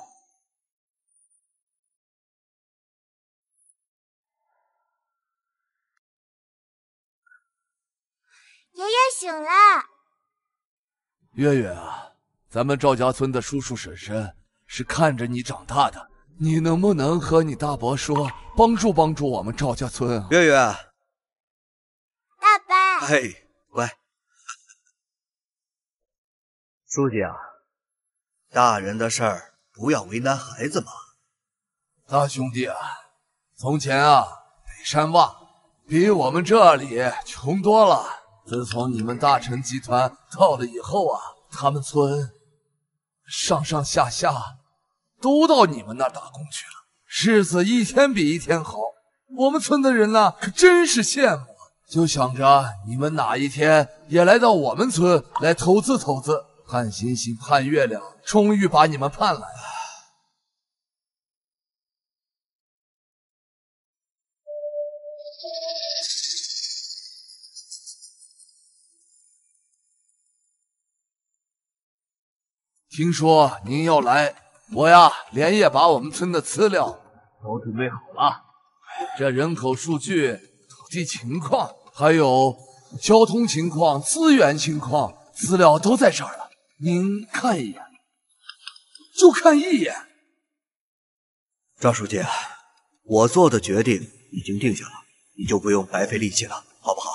爷爷醒了。 月月啊，咱们赵家村的叔叔婶婶是看着你长大的，你能不能和你大伯说，帮助我们赵家村啊？ 月月， 爸爸， 哎，乖。书记啊，大人的事儿不要为难孩子嘛。 大兄弟啊，从前啊，北山洼比我们这里穷多了。自从你们大成集团到了以后啊，他们村上上下下都到你们那儿打工去了，日子一天比一天好。我们村的人呢，可真是羡慕，就想着你们哪一天也来到我们村来投资，盼星星盼月亮，终于把你们盼来了。听说您要来，我呀连夜把我们村的资料都准备好了。这人口数据、土地情况，还有交通情况、资源情况， 资料都在这儿了，您看一眼，就看一眼。 赵书记，我做的决定已经定下了，你就不用白费力气了，好不好？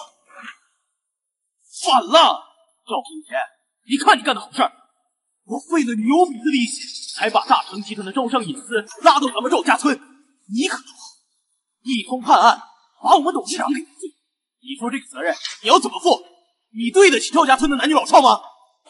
反了，赵总监，你看你干的好事儿！我费了牛逼的力气，才把大成集团的招商引资拉到咱们赵家村，你可不好，一通判案，把我们董事长给得罪，你说这个责任你要怎么负？你对得起赵家村的男女老少吗？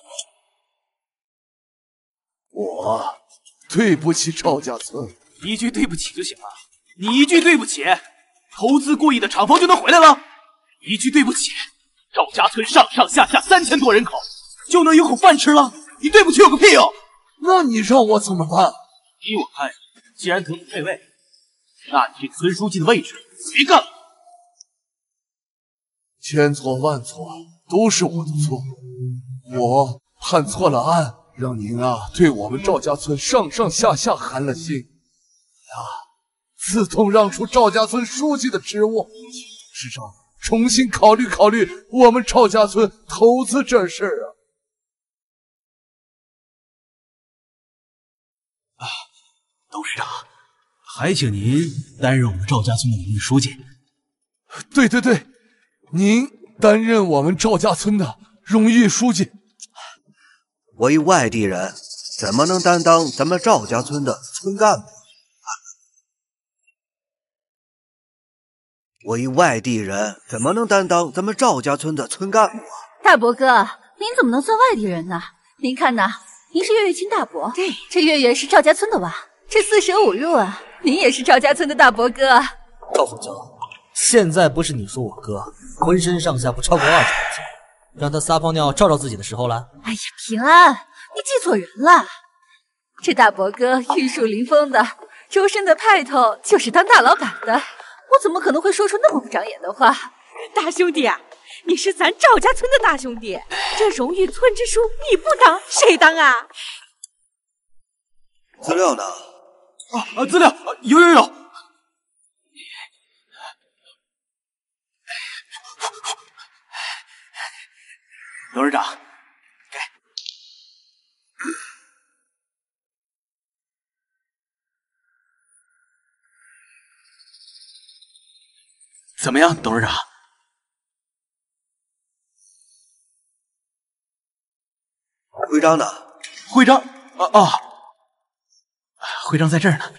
我对不起赵家村， 一句对不起就行了。你一句对不起，投资过亿的厂房就能回来了？一句对不起，赵家村上上下下3000多人口就能有口饭吃了？你对不起有个屁用！ 那你让我怎么办？ 依我看，既然得不配位，那你这村书记的位置别干了。 千错万错都是我的错，我判错了案，让您对我们赵家村上上下下寒了心，自动让出赵家村书记的职务。市长，重新考虑考虑我们赵家村投资这事儿董事长，还请您担任我们赵家村的荣誉书记。 对对对，您担任我们赵家村的荣誉书记。 我一外地人怎么能担当咱们赵家村的村干部？我一外地人怎么能担当咱们赵家村的村干部啊？ 大伯哥，您怎么能算外地人呢？您看呐，您是月月亲大伯，对，这月月是赵家村的娃，这4舍5入啊，您也是赵家村的大伯哥。 赵凤娇，现在不是你说我哥浑身上下不超过20公斤，让他撒泡尿照照自己的时候了？ 哎呀，平安，你记错人了。这大伯哥玉树临风的，周身的派头就是当大老板的，我怎么可能会说出那么不长眼的话？ 大兄弟啊，你是咱赵家村的大兄弟，这荣誉村支书你不当谁当啊？ 资料呢？ 资料有。董事长，给。怎么样，董事长？ 徽章呢？ 徽章徽章在这儿呢。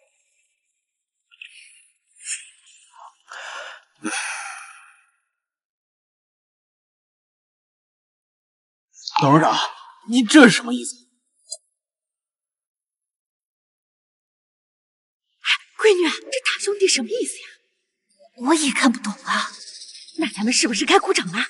董事长，你这是什么意思？ 闺女，这大兄弟什么意思呀？ 我也看不懂啊。 那咱们是不是该鼓掌了？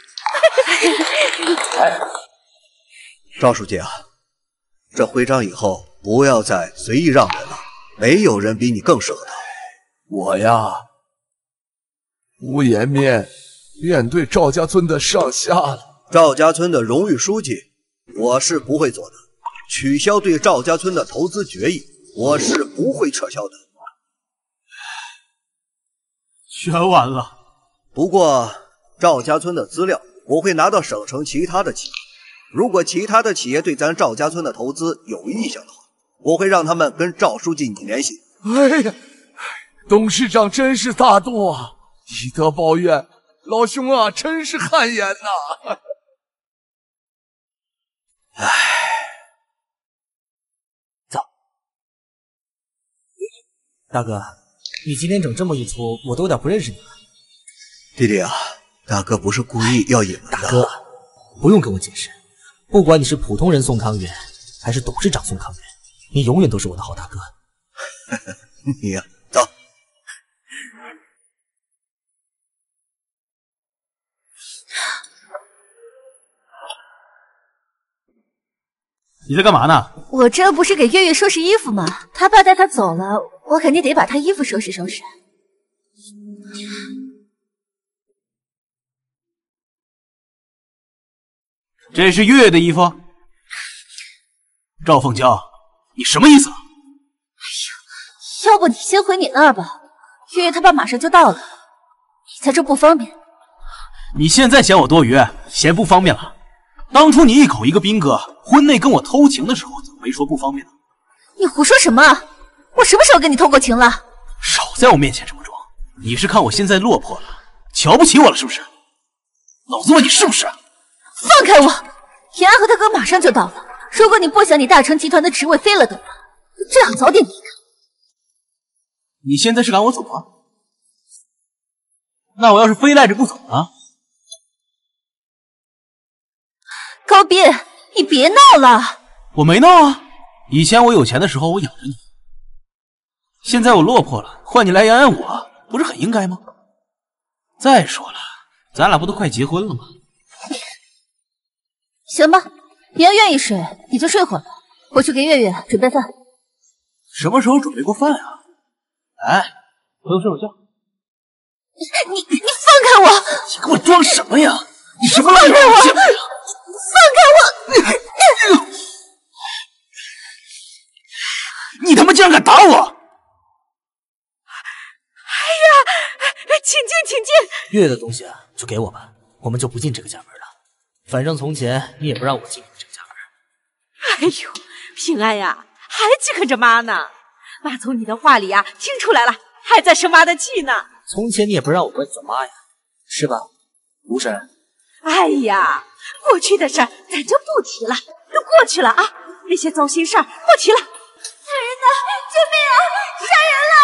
赵书记啊，这徽章以后不要再随意让人了，没有人比你更适合他。 我呀，无颜面对赵家村的上下了。 赵家村的荣誉书记，我是不会做的。取消对赵家村的投资决议，我是不会撤销的。 全完了。 不过赵家村的资料我会拿到省城其他的企业，如果其他的企业对咱赵家村的投资有意向的话，我会让他们跟赵书记你联系。 哎呀，董事长真是大度啊！以德报怨，老兄啊，真是汗颜呐！ 唉， 走。大哥，你今天整这么一出，我都有点不认识你了。 弟弟啊，大哥不是故意要隐瞒的。 大哥，不用跟我解释，不管你是普通人宋康元，还是董事长宋康元，你永远都是我的好大哥。 你呀，走。 你在干嘛呢？ 我这不是给月月收拾衣服吗？他爸带他走了，我肯定得把他衣服收拾收拾。 这是月月的衣服。赵凤娇，你什么意思？ 要不你先回你那儿吧，月月他爸马上就到了，你在这不方便。 你现在嫌我多余，嫌不方便了？ 当初你一口一个兵哥，婚内跟我偷情的时候，怎么没说不方便呢？ 你胡说什么？我什么时候跟你偷过情了？ 少在我面前这么装！你是看我现在落魄了，瞧不起我了是不是？老子问你是不是？ 放开我！田安和他哥马上就到了。如果你不想你大成集团的职位飞了的话，你最好早点离开。 你现在是赶我走啊？那我要是非赖着不走呢？ 高斌，你别闹了！ 我没闹啊！以前我有钱的时候我养着你，现在我落魄了，换你来养养我，不是很应该吗？再说了，咱俩不都快结婚了吗？ 行吧，你要愿意睡，你就睡会儿吧。我去给月月准备饭。 什么时候准备过饭啊？来，回我睡会觉。 你放开我！ 你给我装什么呀？你什么烂人见过呀？ 放开我！ 你他妈竟然敢打我！ 哎呀，请进，请进。 月月的东西啊，就给我吧，我们就不进这个家门了。反正从前你也不让我进这个家哎门。 呦，平安呀，还记恨着妈呢？妈从你的话里呀听出来了，还在生妈的气呢。 从前你也不让我管你做妈呀，是吧，吴婶？ 哎呀，过去的事儿咱就不提了，都过去了啊，那些糟心事儿不提了。 杀人的！救命啊！杀人了！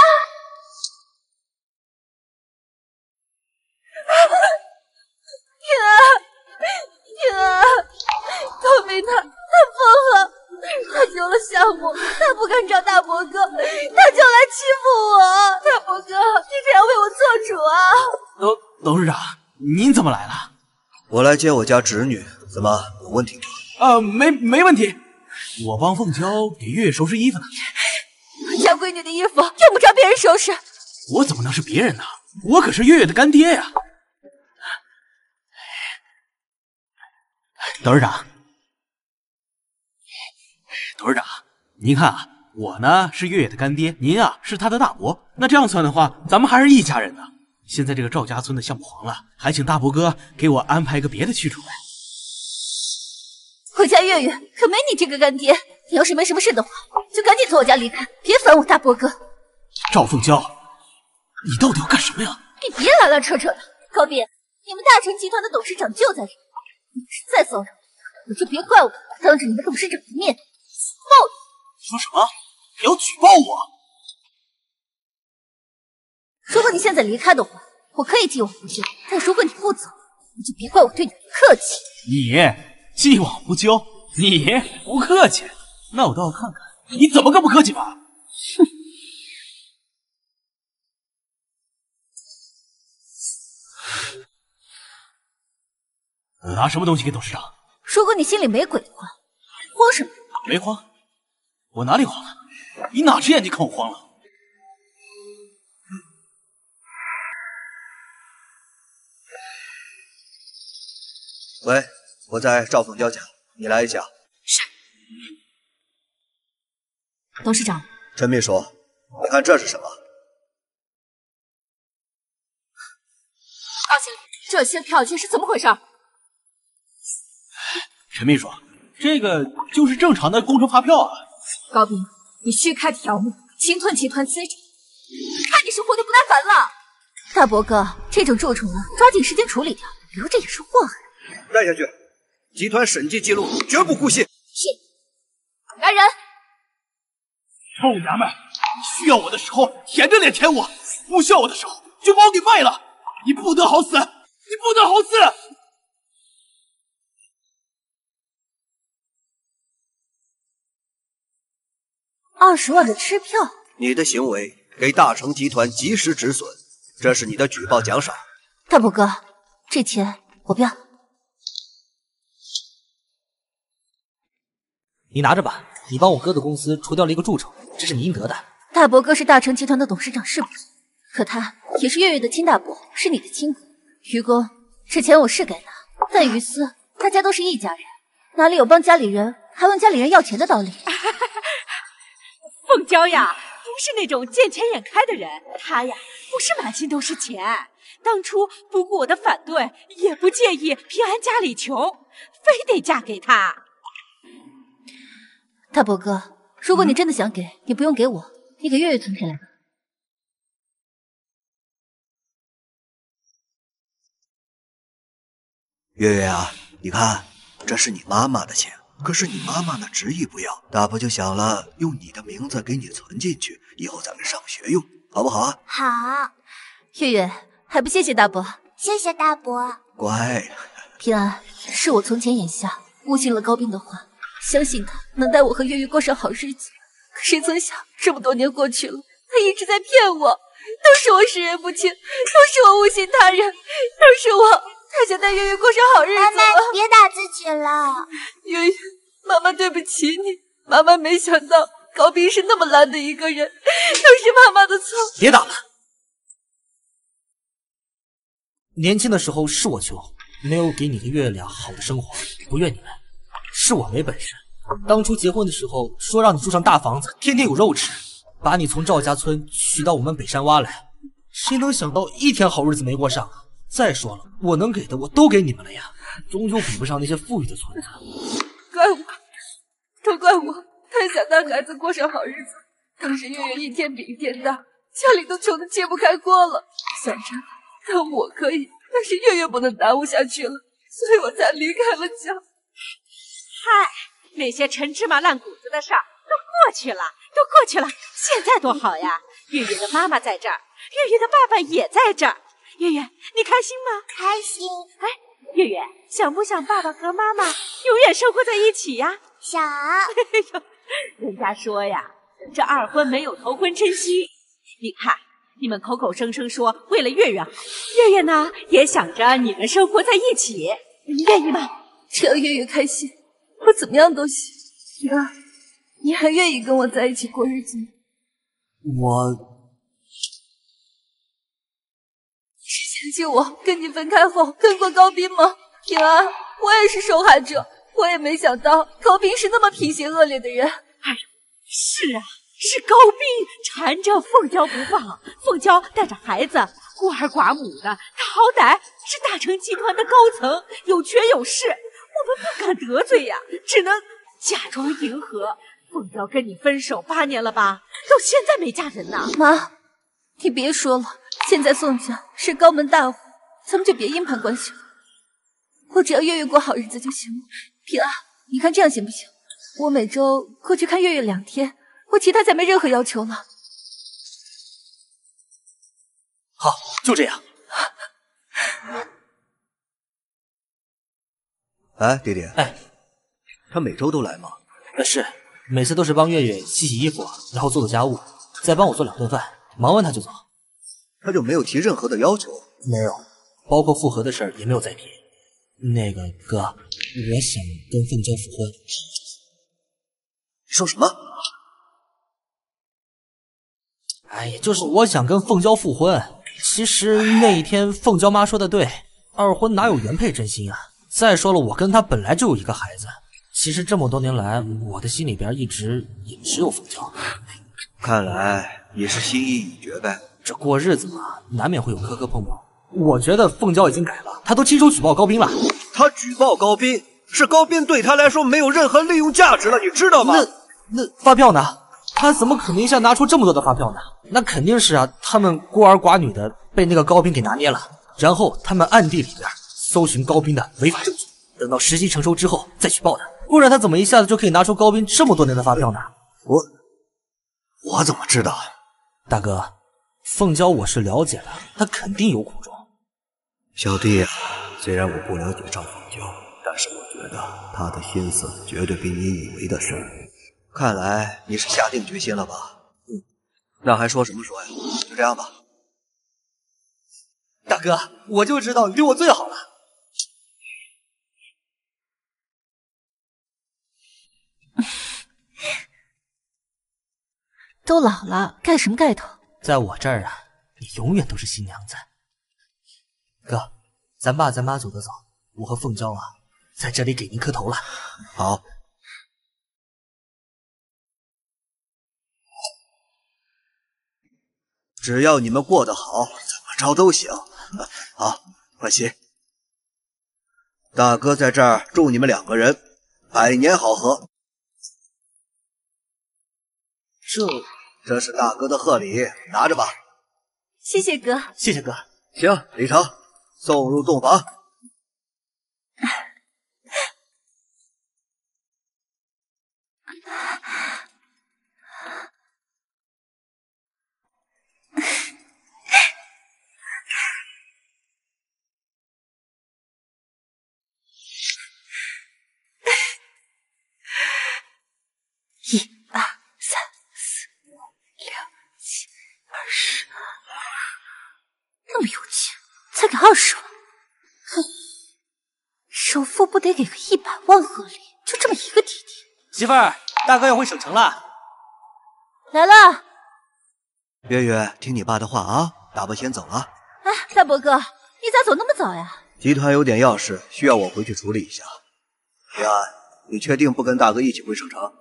平安，高斌他疯了，他救了夏木，他不敢找大伯哥，他就来欺负我。大伯哥，你可要为我做主啊！ 董事长，您怎么来了？ 我来接我家侄女，怎么有问题吗？ 没问题。我帮凤娇给月月收拾衣服呢。 家闺女的衣服用不着别人收拾。 我怎么能是别人呢？我可是月月的干爹呀！董事长，您看啊，我呢是月月的干爹，您啊是他的大伯。那这样算的话，咱们还是一家人呢。现在这个赵家村的项目黄了，还请大伯哥给我安排个别的去处呗。 我家月月可没你这个干爹，你要是没什么事的话，就赶紧从我家离开，别烦我大伯哥。 赵凤娇，你到底要干什么呀？ 你别拉拉扯扯的，高斌，你们大成集团的董事长就在这里，你要是再骚扰我就别怪我当着你们董事长的面举报你。 你说什么？你要举报我？ 如果你现在离开的话，我可以既往不咎；但如果你不走，你就别怪我对你不客气。 你既往不咎，你不客气，那我倒要看看你怎么个不客气法。 哼！ 拿什么东西给董事长？ 如果你心里没鬼的话，慌什么？ 没慌，我哪里慌了？你哪只眼睛看我慌了？ 喂，我在赵凤娇家，你来一下。 是。 董事长， 陈秘书，你看这是什么？ 高经理，这些票据是怎么回事？ 陈秘书，这个就是正常的工程发票啊。 高斌，你虚开条目，侵吞集团资产，看你是活得不耐烦了。大伯哥，这种蛀虫啊，抓紧时间处理掉，留着也是祸害。 带下去，集团审计记录绝不姑息。 是。来人！ 臭娘们，你需要我的时候舔着脸舔我，不需要我的时候就把我给卖了，你不得好死！你不得好死 ！20万的支票， 你的行为给大成集团及时止损，这是你的举报奖赏。 大伯哥，这钱我不要。 你拿着吧，你帮我哥的公司除掉了一个蛀虫，这是你应得的。 大伯哥是大成集团的董事长是不错，可他也是月月的亲大伯，是你的亲哥。于公，这钱我是该拿，但于私，大家都是一家人，哪里有帮家里人还问家里人要钱的道理？ 凤娇呀，不是那种见钱眼开的人，她呀不是满心都是钱。当初不顾我的反对，也不介意平安家里穷，非得嫁给他。 大伯哥，如果你真的想给，你不用给我，你给月月存起来吧。 月月啊，你看，这是你妈妈的钱，可是你妈妈呢执意不要，大伯就想了，用你的名字给你存进去，以后咱们上学用，好不好啊？ 好， 月月，还不谢谢大伯？ 谢谢大伯。 乖。 平安，是我从前眼瞎，误信了高斌的话，相信他能带我和月月过上好日子。可谁曾想，这么多年过去了，他一直在骗我，都是我识人不清，都是我误信他人，都是我太想带月月过上好日子了。 妈妈，别打自己了。 月月，妈妈对不起你，妈妈没想到高斌是那么烂的一个人，都是妈妈的错。 别打了。年轻的时候是我穷，没有给你和月月俩好的生活，不怨你们，是我没本事。当初结婚的时候说让你住上大房子，天天有肉吃，把你从赵家村娶到我们北山洼来，谁能想到一天好日子没过上啊！再说了，我能给的我都给你们了呀，终究比不上那些富裕的村子。 怪我，都怪我，太想带孩子过上好日子。当时月月一天比一天大，家里都穷得揭不开锅了，想着让我可以，但是月月不能耽误下去了，所以我才离开了家。 嗨，那些陈芝麻烂谷子的事儿都过去了，都过去了，现在多好呀！月月的妈妈在这儿，月月的爸爸也在这儿。月月，你开心吗？ 开心。 哎，月月，想不想爸爸和妈妈永远生活在一起呀？ 想。 人家说呀，这二婚没有头婚真心。你看，你们口口声声说为了月月好，月月呢也想着你们生活在一起，你愿意吗？ 只要月月开心，我怎么样都行。平儿，你还愿意跟我在一起过日子吗？ 我是嫌弃我跟你分开后跟过高斌吗？平安，我也是受害者，我也没想到高斌是那么品行恶劣的人。 哎呦，是啊，是高斌缠着凤娇不放，凤娇带着孩子孤儿寡母的，他好歹是大成集团的高层，有权有势，我们不敢得罪呀，只能假装迎合。凤娇跟你分手8年了吧，到现在没嫁人呢。 妈，你别说了，现在宋家是高门大户，咱们就别硬攀关系了。我只要月月过好日子就行了。平安，你看这样行不行？我每周过去看月月2天，我其他再没任何要求了。 好，就这样。 哎，弟弟， 哎， 他每周都来吗？ 是，每次都是帮月月洗洗衣服，然后做做家务，再帮我做2顿饭，忙完他就走。 他就没有提任何的要求？ 没有，包括复合的事儿也没有再提。那个哥，我想跟凤娇复婚。 你说什么？ 哎呀，就是我想跟凤娇复婚。其实那一天凤娇妈说的对，二婚哪有原配真心啊？再说了，我跟她本来就有一个孩子。其实这么多年来，我的心里边一直也只有凤娇。 看来你是心意已决呗。 这过日子嘛，难免会有磕磕碰碰。我觉得凤娇已经改了，她都亲手举报高斌了。 他举报高斌，是高斌对他来说没有任何利用价值了，你知道吗？ 那发票呢？他怎么可能一下拿出这么多的发票呢？那肯定是啊，他们孤儿寡女的被那个高斌给拿捏了，然后他们暗地里边搜寻高斌的违法证据，等到时机成熟之后再举报他。不然他怎么一下子就可以拿出高斌这么多年的发票呢？ 我怎么知道？ 大哥，凤娇我是了解了，他肯定有苦衷。 小弟啊，虽然我不了解赵凤娇，但是我觉得她的心思绝对比你以为的深。看来你是下定决心了吧？那还说什么说呀？就这样吧。 大哥，我就知道你对我最好了。 都老了，盖什么盖头？ 在我这儿啊，你永远都是新娘子。哥，咱爸咱妈走得早，我和凤娇啊，在这里给您磕头了。 好。 只要你们过得好，怎么着都行。好，放心。大哥在这儿祝你们2个人百年好合。这是大哥的贺礼，拿着吧。 谢谢哥， 谢谢哥。 行，李成，送入洞房。 1、2、3、4、5、6、7、20，那么有钱，才给20万，哼！首付不得给个100万合理？就这么一个弟弟。 媳妇儿，大哥要回省城了。 来了。 月月，听你爸的话啊，大伯先走了。 哎，大伯哥，你咋走那么早呀？ 集团有点要事，需要我回去处理一下。平安，你确定不跟大哥一起回省城？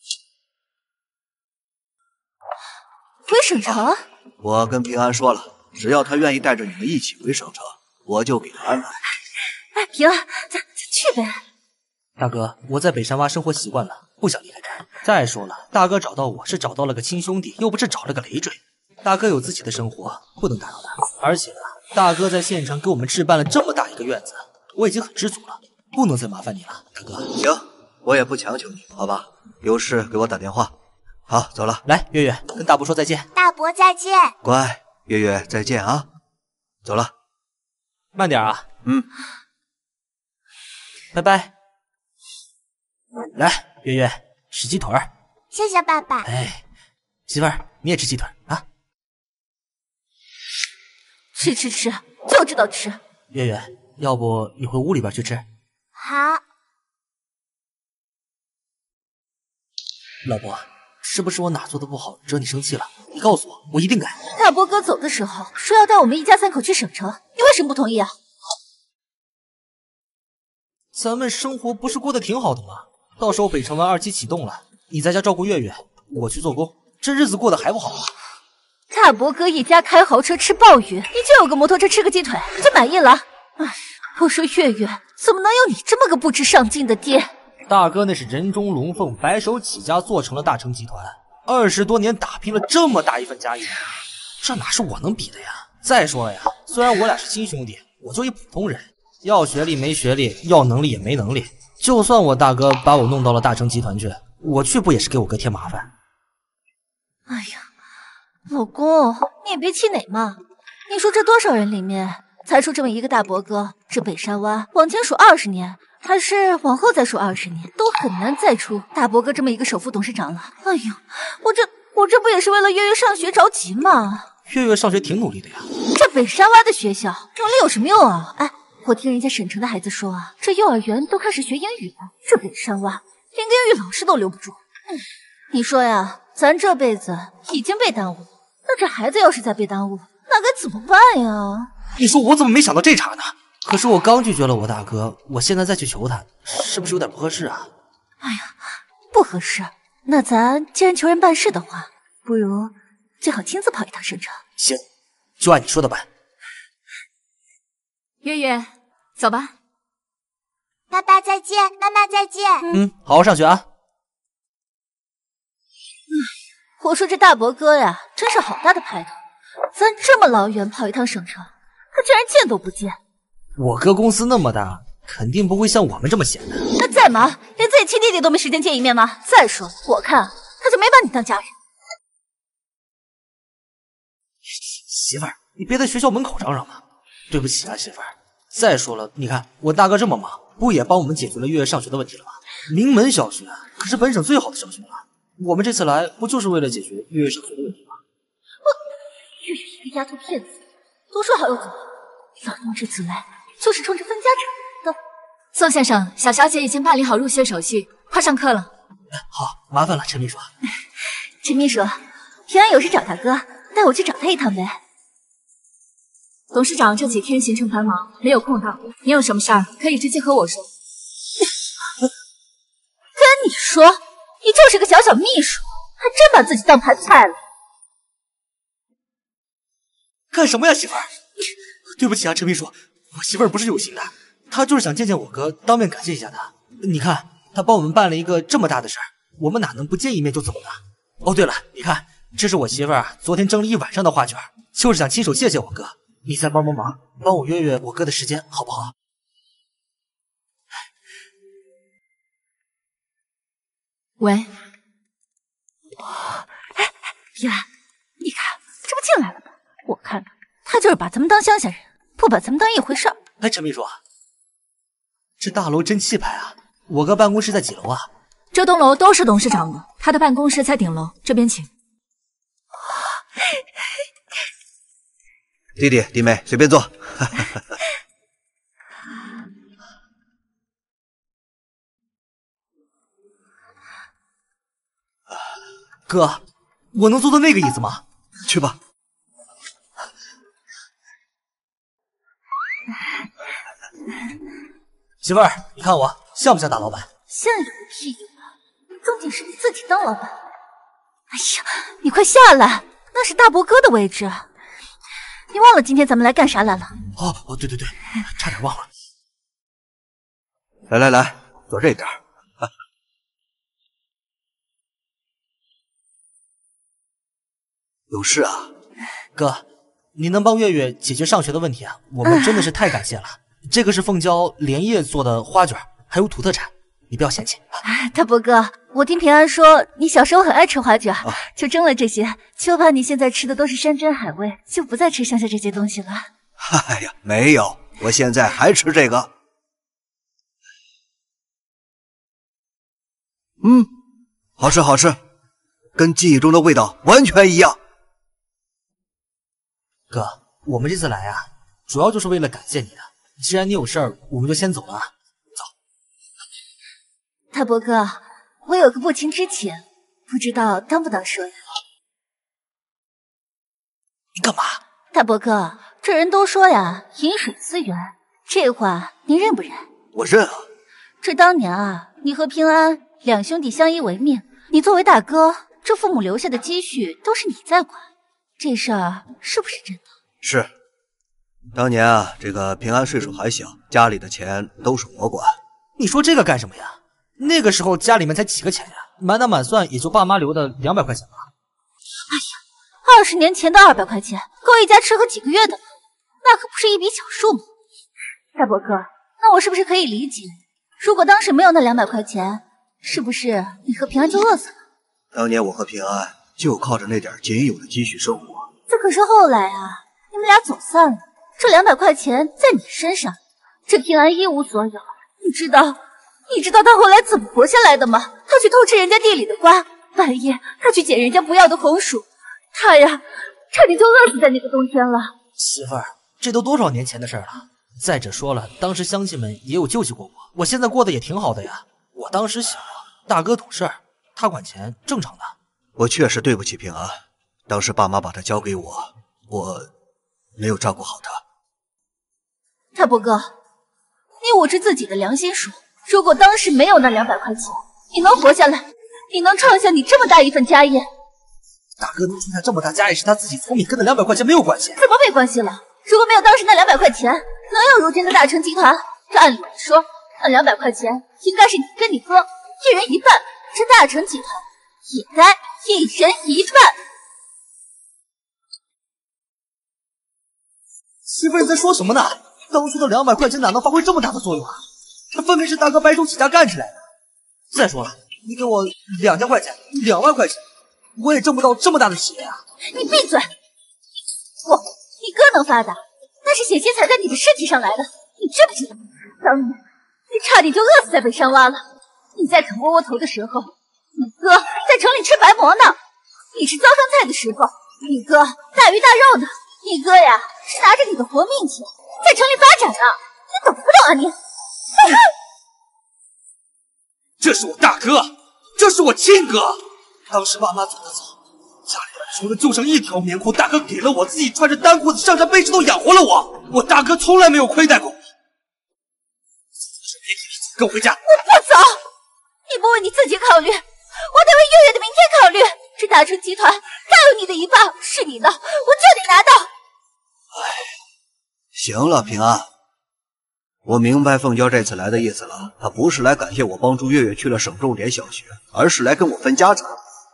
回省城？ 我跟平安说了，只要他愿意带着你们一起回省城，我就给他安排。 哎，平安，咱去呗。 大哥，我在北山洼生活习惯了，不想离开这儿。再说了，大哥找到我是找到了个亲兄弟，又不是找了个累赘。大哥有自己的生活，不能打扰他。而且大哥在县城给我们置办了这么大一个院子，我已经很知足了，不能再麻烦你了，大哥。 行，我也不强求你，好吧？有事给我打电话。好，走了。 来，月月，跟大伯说再见。 大伯再见。 乖，月月再见啊。走了， 慢点啊。拜拜。来，月月吃鸡腿儿。 谢谢爸爸。 哎，媳妇儿，你也吃鸡腿啊？ 吃，就知道吃。 月月，要不你回屋里边去吃？ 好。 老婆，是不是我哪做的不好惹你生气了？你告诉我，我一定改。 大伯哥走的时候说要带我们一家3口去省城，你为什么不同意啊？ 咱们生活不是过得挺好的吗？到时候北城湾2期启动了，你在家照顾月月，我去做工，这日子过得还不好吗？ 大伯哥一家开豪车吃鲍鱼，你就有个摩托车吃个鸡腿，你就满意了？哎，我说月月，怎么能有你这么个不知上进的爹？ 大哥那是人中龙凤，白手起家做成了大成集团，20多年打拼了这么大一份家业，这哪是我能比的呀？再说了呀，虽然我俩是亲兄弟，我就一普通人，要学历没学历，要能力也没能力。就算我大哥把我弄到了大成集团去，我去不也是给我哥添麻烦？ 哎呀，老公，你也别气馁嘛。你说这多少人里面才出这么一个大伯哥？这北山湾往前数20年，还是往后再数20年，都很难再出大伯哥这么一个首副董事长了。哎呦，我这不也是为了月月上学着急吗？ 月月上学挺努力的呀。 这北山湾的学校努力有什么用啊？哎，我听人家省城的孩子说啊，这幼儿园都开始学英语了，这北山湾连个英语老师都留不住。你说呀，咱这辈子已经被耽误了，那这孩子要是再被耽误，那该怎么办呀？ 你说我怎么没想到这茬呢？可是我刚拒绝了我大哥，我现在再去求他，是不是有点不合适啊？ 哎呀，不合适。那咱既然求人办事的话，不如最好亲自跑一趟省城。 行，就按你说的办。 月月，走吧。 爸爸再见，妈妈再见。 好好上学啊。 我说这大伯哥呀，真是好大的派头，咱这么老远跑一趟省城，他竟然见都不见。 我哥公司那么大，肯定不会像我们这么闲的。 那再忙，连自己亲弟弟都没时间见一面吗？再说，我看他就没把你当家人。 媳妇儿，你别在学校门口嚷嚷嘛。对不起啊，媳妇儿。再说了，你看我大哥这么忙，不也帮我们解决了月月上学的问题了吗？名门小学可是本省最好的小学了，我们这次来不就是为了解决月月上学的问题吗？ 月月一个丫头片子，都说好要走，老娘这次来就是冲着分家产的。 宋先生，小小姐已经办理好入学手续，快上课了。 好，麻烦了，陈秘书。 陈秘书，平安有事找大哥，带我去找他一趟呗。 董事长这几天行程繁忙，没有空档，你有什么事儿可以直接和我说。 跟你说，你就是个小小秘书，还真把自己当盘菜了。 干什么呀，媳妇儿？对不起啊，陈秘书，我媳妇儿不是有心的，她就是想见见我哥，当面感谢一下他。你看，他帮我们办了一个这么大的事儿，我们哪能不见一面就走呢？哦，对了，你看，这是我媳妇儿昨天蒸了一晚上的花卷，就是想亲手谢谢我哥。你再帮忙，帮我约约我哥的时间，好不好？ 喂， 哎，平安，你看，这不进来了吗？我看看，他就是把咱们当乡下人，不把咱们当一回事儿。 哎，陈秘书，这大楼真气派啊！我哥办公室在几楼啊？ 这栋楼都是董事长的，他的办公室在顶楼，这边请。 弟弟弟妹随便坐。 哥，我能坐到那个椅子吗？ 去吧。 媳妇儿，你看我像不像大老板？ 像有个屁用啊！重点是你自己当老板。哎呀，你快下来，那是大伯哥的位置。你忘了今天咱们来干啥来了？ 哦，对，差点忘了。 来，坐这边。有事啊？ 哥，你能帮月月解决上学的问题啊？我们真的是太感谢了。这个是凤娇连夜做的花卷，还有土特产，你不要嫌弃。 大伯哥，我听平安说你小时候很爱吃花卷，就蒸了这些，就怕你现在吃的都是山珍海味，就不再吃乡下这些东西了。 哎呀，没有，我现在还吃这个。好吃，跟记忆中的味道完全一样。 哥，我们这次来啊，主要就是为了感谢你的。既然你有事儿，我们就先走了啊。走。 大伯哥，我有个不情之请，不知道当不当说呀？ 你干嘛？ 大伯哥，这人都说呀，饮水思源，这话您认不认？ 我认啊。 这当年啊，你和平安两兄弟相依为命，你作为大哥，这父母留下的积蓄都是你在管，这事儿是不是真的？ 是。当年啊，这个平安岁数还小，家里的钱都是我管。 你说这个干什么呀？那个时候家里面才几个钱呀，满打满算也就爸妈留的200块钱吧。 哎呀，20年前的200块钱，够一家吃喝几个月的了，那可不是一笔小数目。大伯哥，那我是不是可以理解，如果当时没有那200块钱，是不是你和平安就饿死了？ 当年我和平安就靠着那点仅有的积蓄生活。 这可是后来啊，你们俩走散了，这200块钱在你身上，这平安一无所有。你知道他后来怎么活下来的吗？他去偷吃人家地里的瓜，半夜他去捡人家不要的红薯，他呀，差点就饿死在那个冬天了。 媳妇儿，这都多少年前的事了。再者说了，当时乡亲们也有救济过我现在过得也挺好的呀。我当时小，大哥懂事，他管钱，正常的。 我确实对不起平安，当时爸妈把他交给我，我没有照顾好他。 大伯哥，你捂着自己的良心说，如果当时没有那200块钱，你能活下来，你能创下你这么大一份家业。 大哥能创下这么大家业是他自己聪明，跟那200块钱没有关系。 怎么没关系了？如果没有当时那200块钱，能有如今的大成集团？这按理来说，那200块钱应该是你跟你哥一人一半，这大成集团也该一人一半。 媳妇儿，你在说什么呢？当初的200块钱哪能发挥这么大的作用啊？这分明是大哥白手起家干起来的。再说了，你给我2000块钱，2万块钱，我也挣不到这么大的企业啊！ 你闭嘴！你哥能发达，那是险些踩在你的尸体上来的，你知不知道？当年你差点就饿死在北山洼了。你在啃窝窝头的时候，你哥在城里吃白馍呢；你吃糟糠菜的时候，你哥大鱼大肉呢。你哥呀，是拿着你的活命钱在城里发展呢，你懂不懂啊你？ 这是我大哥，这是我亲哥。当时爸妈走的早，家里面除了就剩一条棉裤，大哥给了我，自己穿着单裤子上山背石头养活了我。我大哥从来没有亏待过我。跟我回家！ 我不走！你不为你自己考虑，我得为月月的明天考虑。这大成集团该有你的一半是你的，我就得拿到。 行了，平安，我明白凤娇这次来的意思了，她不是来感谢我帮助月月去了省重点小学，而是来跟我分家产。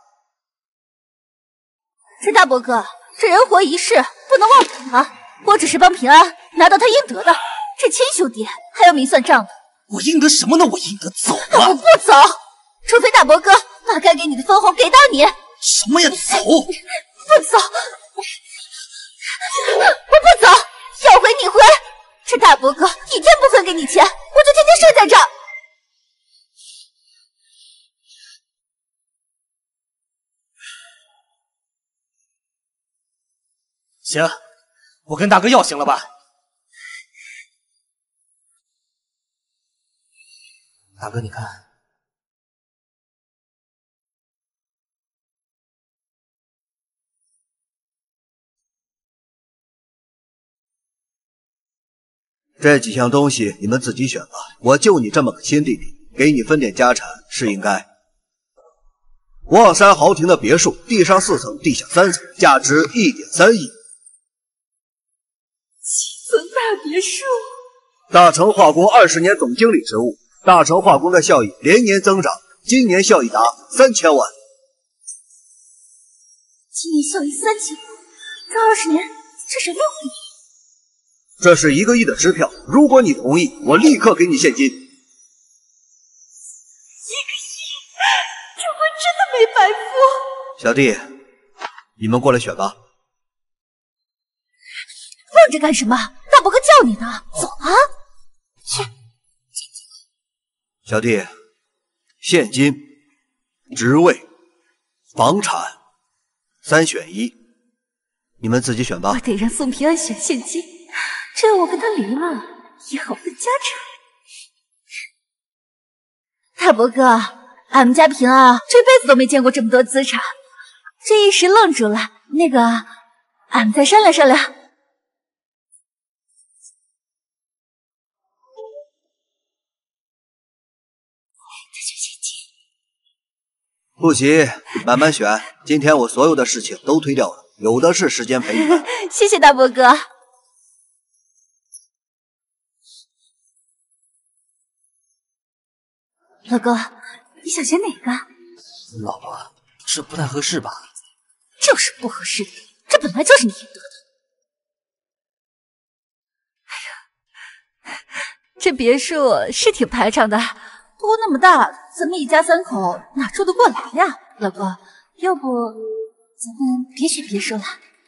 陈大伯哥，这人活一世，不能忘本啊！我只是帮平安拿到他应得的，这亲兄弟还要明算账的。 我应得什么呢？我应得走啊！ 我不走，除非大伯哥把该给你的分红给到你。 什么呀？走！ 不走，我不走，要回你回。这大伯哥一天不分给你钱，我就天天睡在这儿。 行，我跟大哥要行了吧？大哥，你看， 这几样东西你们自己选吧。我就你这么个亲弟弟，给你分点家产是应该。望山豪庭的别墅，地上4层，地下3层，价值1.3亿。 7层大别墅。 大成化工20年总经理职务，大成化工的效益连年增长，今年效益达3000万。 今年效益3000万，这20年至少6个亿。 这是1个亿的支票，如果你同意，我立刻给你现金。1个亿， 这回真的没白付。 小弟，你们过来选吧。 愣着干什么？大伯哥叫你呢，走啊！去。 小弟，现金、职位、房产，3选1，你们自己选吧。 我得让宋平安选现金，这样我跟他离了也好分家产。大伯哥，俺们家平安这辈子都没见过这么多资产，这一时愣住了。那个，俺们再商量商量。 不急，慢慢选。今天我所有的事情都推掉了，有的是时间陪你们。 谢谢大伯哥。老公，你想选哪个？ 老婆，这不太合适吧？ 就是不合适的，这本来就是你应得的。哎呀，这别墅是挺排场的，不过那么大，咱们一家3口哪住得过来呀？老公，要不咱们别选别墅了。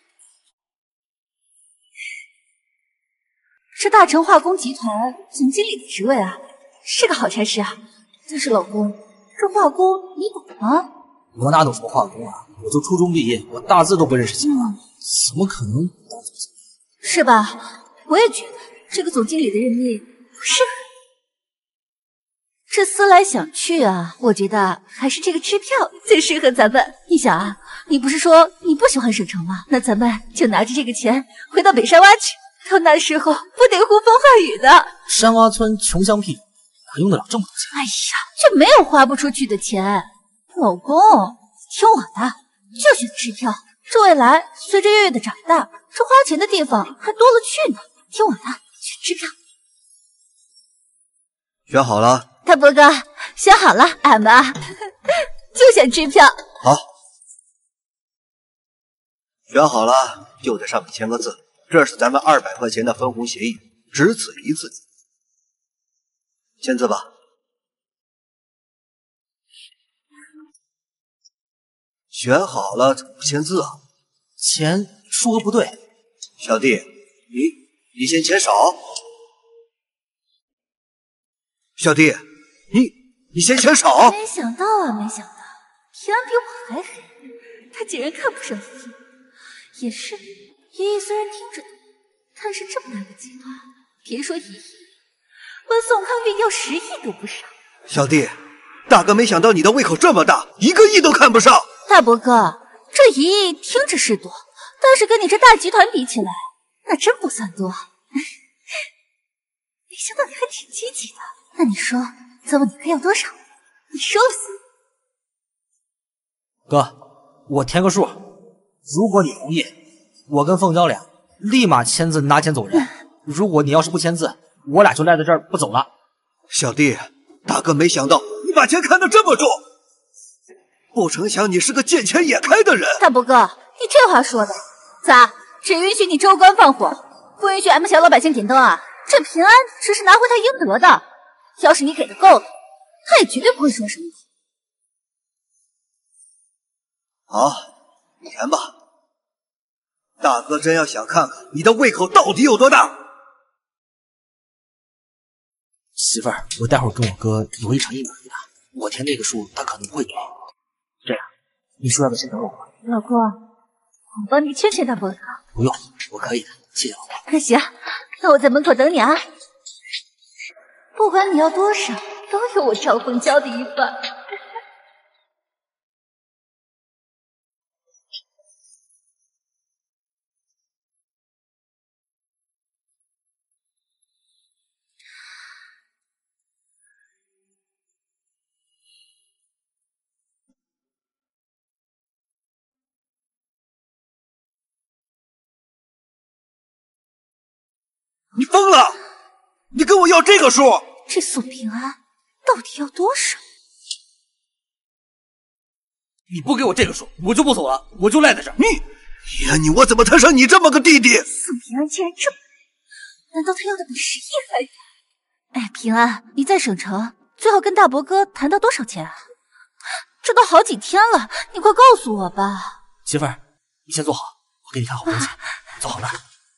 是大成化工集团总经理的职位啊，是个好差事啊。但是老公，这化工你懂吗？ 我哪懂什么化工啊？我就初中毕业，我大字都不认识几个，怎么可能当总经理？ 是吧？我也觉得这个总经理的任命不适合你。这思来想去啊，我觉得还是这个支票最适合咱们。你想啊，你不是说你不喜欢省城吗？那咱们就拿着这个钱回到北山洼去，到那时候不得呼风唤雨的。 山洼村穷乡僻壤，哪用得了这么多钱？ 哎呀，这没有花不出去的钱。老公，听我的，就选支票。这未来随着月月的长大，这花钱的地方还多了去呢。听我的，选支票。 选好了？ 大伯哥，选好了，俺们就选支票。 好，选好了就得上面签个字。这是咱们200块钱的分红协议，只此一次。签字吧。选好了怎么不签字啊？ 钱数额不对。 小弟，你先签少。小弟，你先签少。 没想到啊，没想到平安比我还狠，他竟然看不上爷爷。也是，爷爷虽然听着懂，但是这么大个集团，别说爷爷，问宋康运要10亿都不少。 小弟，大哥没想到你的胃口这么大，1个亿都看不上。 大伯哥，这1亿听着是多，但是跟你这大集团比起来，那真不算多。没想到你还挺积极的。那你说，咱们你哥要多少？你说了算。 哥，我填个数，如果你同意，我跟凤娇俩立马签字拿钱走人。如果你要是不签字，我俩就赖在这儿不走了。 小弟，大哥没想到你把钱看得这么重，不成想你是个见钱眼开的人。 大伯哥，你这话说的咋？只允许你州官放火，不允许俺们小老百姓点灯啊？这平安只是拿回他应得的，要是你给的够了，他也绝对不会说什么。 好，填吧。大哥真要想看看你的胃口到底有多大。 媳妇儿，我待会儿跟我哥有一场一码的，我填那个数他可能不会给。这样，你说要不要先等我会儿？ 老公，我帮你劝劝大伯哥。 不用，我可以的，谢谢老婆。 那行，那我在门口等你啊。不管你要多少，都有我赵凤娇的一半。 你疯了！你跟我要这个数？ 这送平安到底要多少？ 你不给我这个数，我就不走了，我就赖在这儿。 你我怎么摊上你这么个弟弟？ 宋平安竟然这么难道他要的比10亿还多？哎，平安，你在省城最后跟大伯哥谈到多少钱啊？这都好几天了，你快告诉我吧。 媳妇儿，你先坐好，我给你看好东西。坐好了。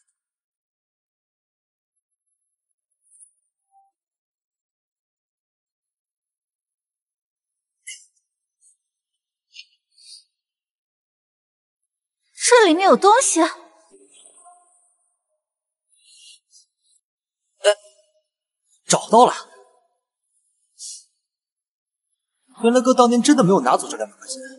这里面有东西。 找到了。原来哥当年真的没有拿走这200块钱。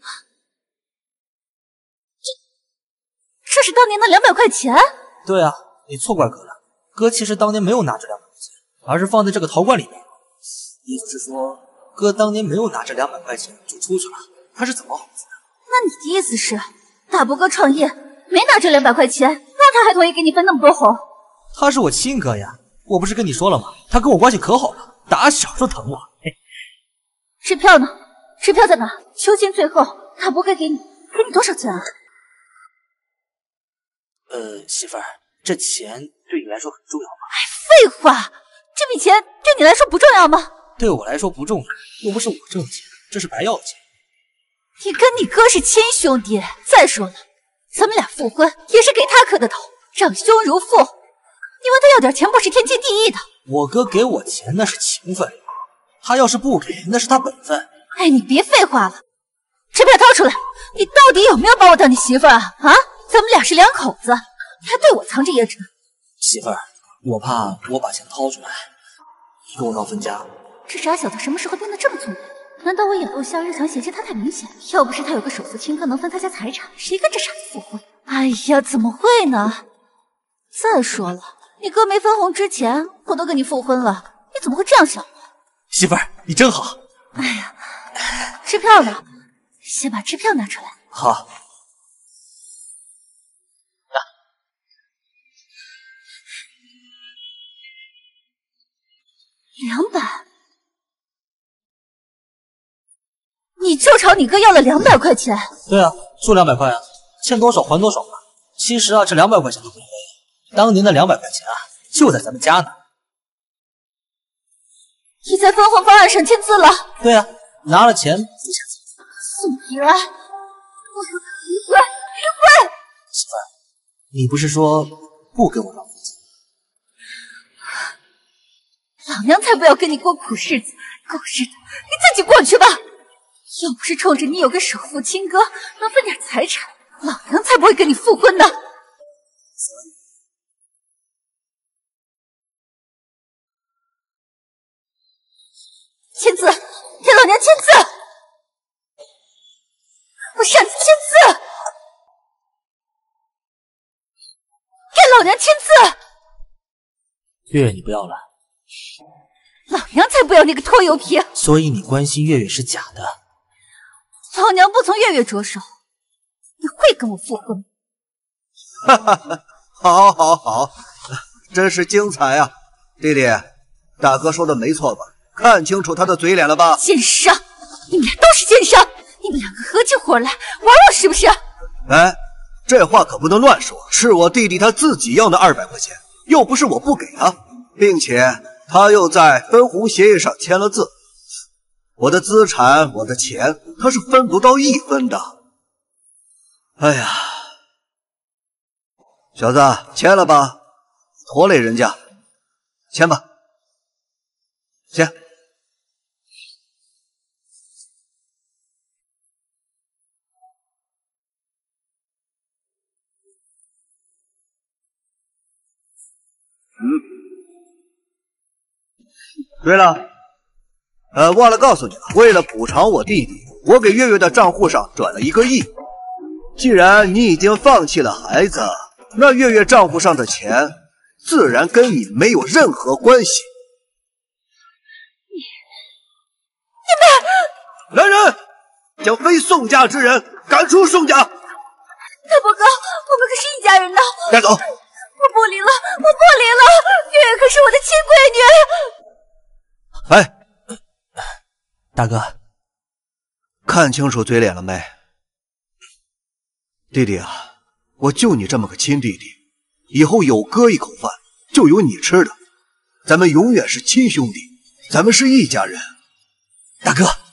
这是当年的200块钱？ 对啊，你错怪哥了。哥其实当年没有拿这200块钱，而是放在这个陶罐里面。也就是说，哥当年没有拿这200块钱就出去了，他是怎么回事？ 那你的意思是，大伯哥创业没拿这200块钱，那他还同意给你分那么多红？ 他是我亲哥呀，我不是跟你说了吗？他跟我关系可好了，打小就疼我。 支票呢？支票在哪？究竟最后大伯哥给你多少钱啊？ 媳妇儿，这钱对你来说很重要吗？ 废话，这笔钱对你来说不重要吗？ 对我来说不重要，又不是我挣的钱，这是白要的钱。 你跟你哥是亲兄弟，再说了，咱们俩复婚也是给他磕的头，长兄如父，你问他要点钱不是天经地义的。 我哥给我钱那是情分，他要是不给那是他本分。 哎，你别废话了，支票掏出来，你到底有没有把我当你媳妇儿啊？啊，咱们俩是2口子，你还对我藏着掖着。 媳妇儿，我怕我把钱掏出来，你跟我闹分家。 这傻小子什么时候变得这么聪明？难道我眼露夏日想嫌弃他太明显？要不是他有个首富亲哥能分他家财产，谁跟这傻子复婚？哎呀，怎么会呢？再说了，你哥没分红之前，我都跟你复婚了，你怎么会这样想我？ 媳妇儿，你真好。 哎呀，支票呢？先把支票拿出来。 好。 200，你就朝你哥要了200块钱？ 对啊，就200块啊，欠多少还多少嘛。其实啊，这200块钱都不多，当年的200块钱啊，就在咱们家呢。 你在分红方案上签字了？ 对啊，拿了钱付钱走。 宋平安，我要离婚！离婚！ 媳妇儿，你不是说不跟我闹分家？ 老娘才不要跟你过苦日子，狗日的，你自己过去吧。要不是冲着你有个首富亲哥能分点财产，老娘才不会跟你复婚呢。签字，给老娘签字！我让你签字！给老娘签字！ 月月，你不要了。 老娘才不要那个拖油瓶！ 所以你关心月月是假的？ 老娘不从月月着手，你会跟我复婚吗？ 哈哈哈， 好，好，好，真是精彩啊！弟弟，大哥说的没错吧？看清楚他的嘴脸了吧？ 奸商！你们俩都是奸商！你们两个合起伙来玩我是不是？ 哎，这话可不能乱说，是我弟弟他自己要那200块钱，又不是我不给他，并且他又在分红协议上签了字。我的资产，我的钱，他是分不到1分的。哎呀，小子，签了吧，拖累人家，签吧，签。对了，忘了告诉你了，为了补偿我弟弟，我给月月的账户上转了1个亿。既然你已经放弃了孩子，那月月账户上的钱自然跟你没有任何关系。你们来人，将非宋家之人赶出宋家！ 大伯哥，我们可是一家人呢！ 带走！ 我不离了，我不离了！月月可是我的亲闺女。 哎，大哥，看清楚嘴脸了没？弟弟啊，我就你这么个亲弟弟，以后有哥一口饭就有你吃的，咱们永远是亲兄弟，咱们是一家人。大哥。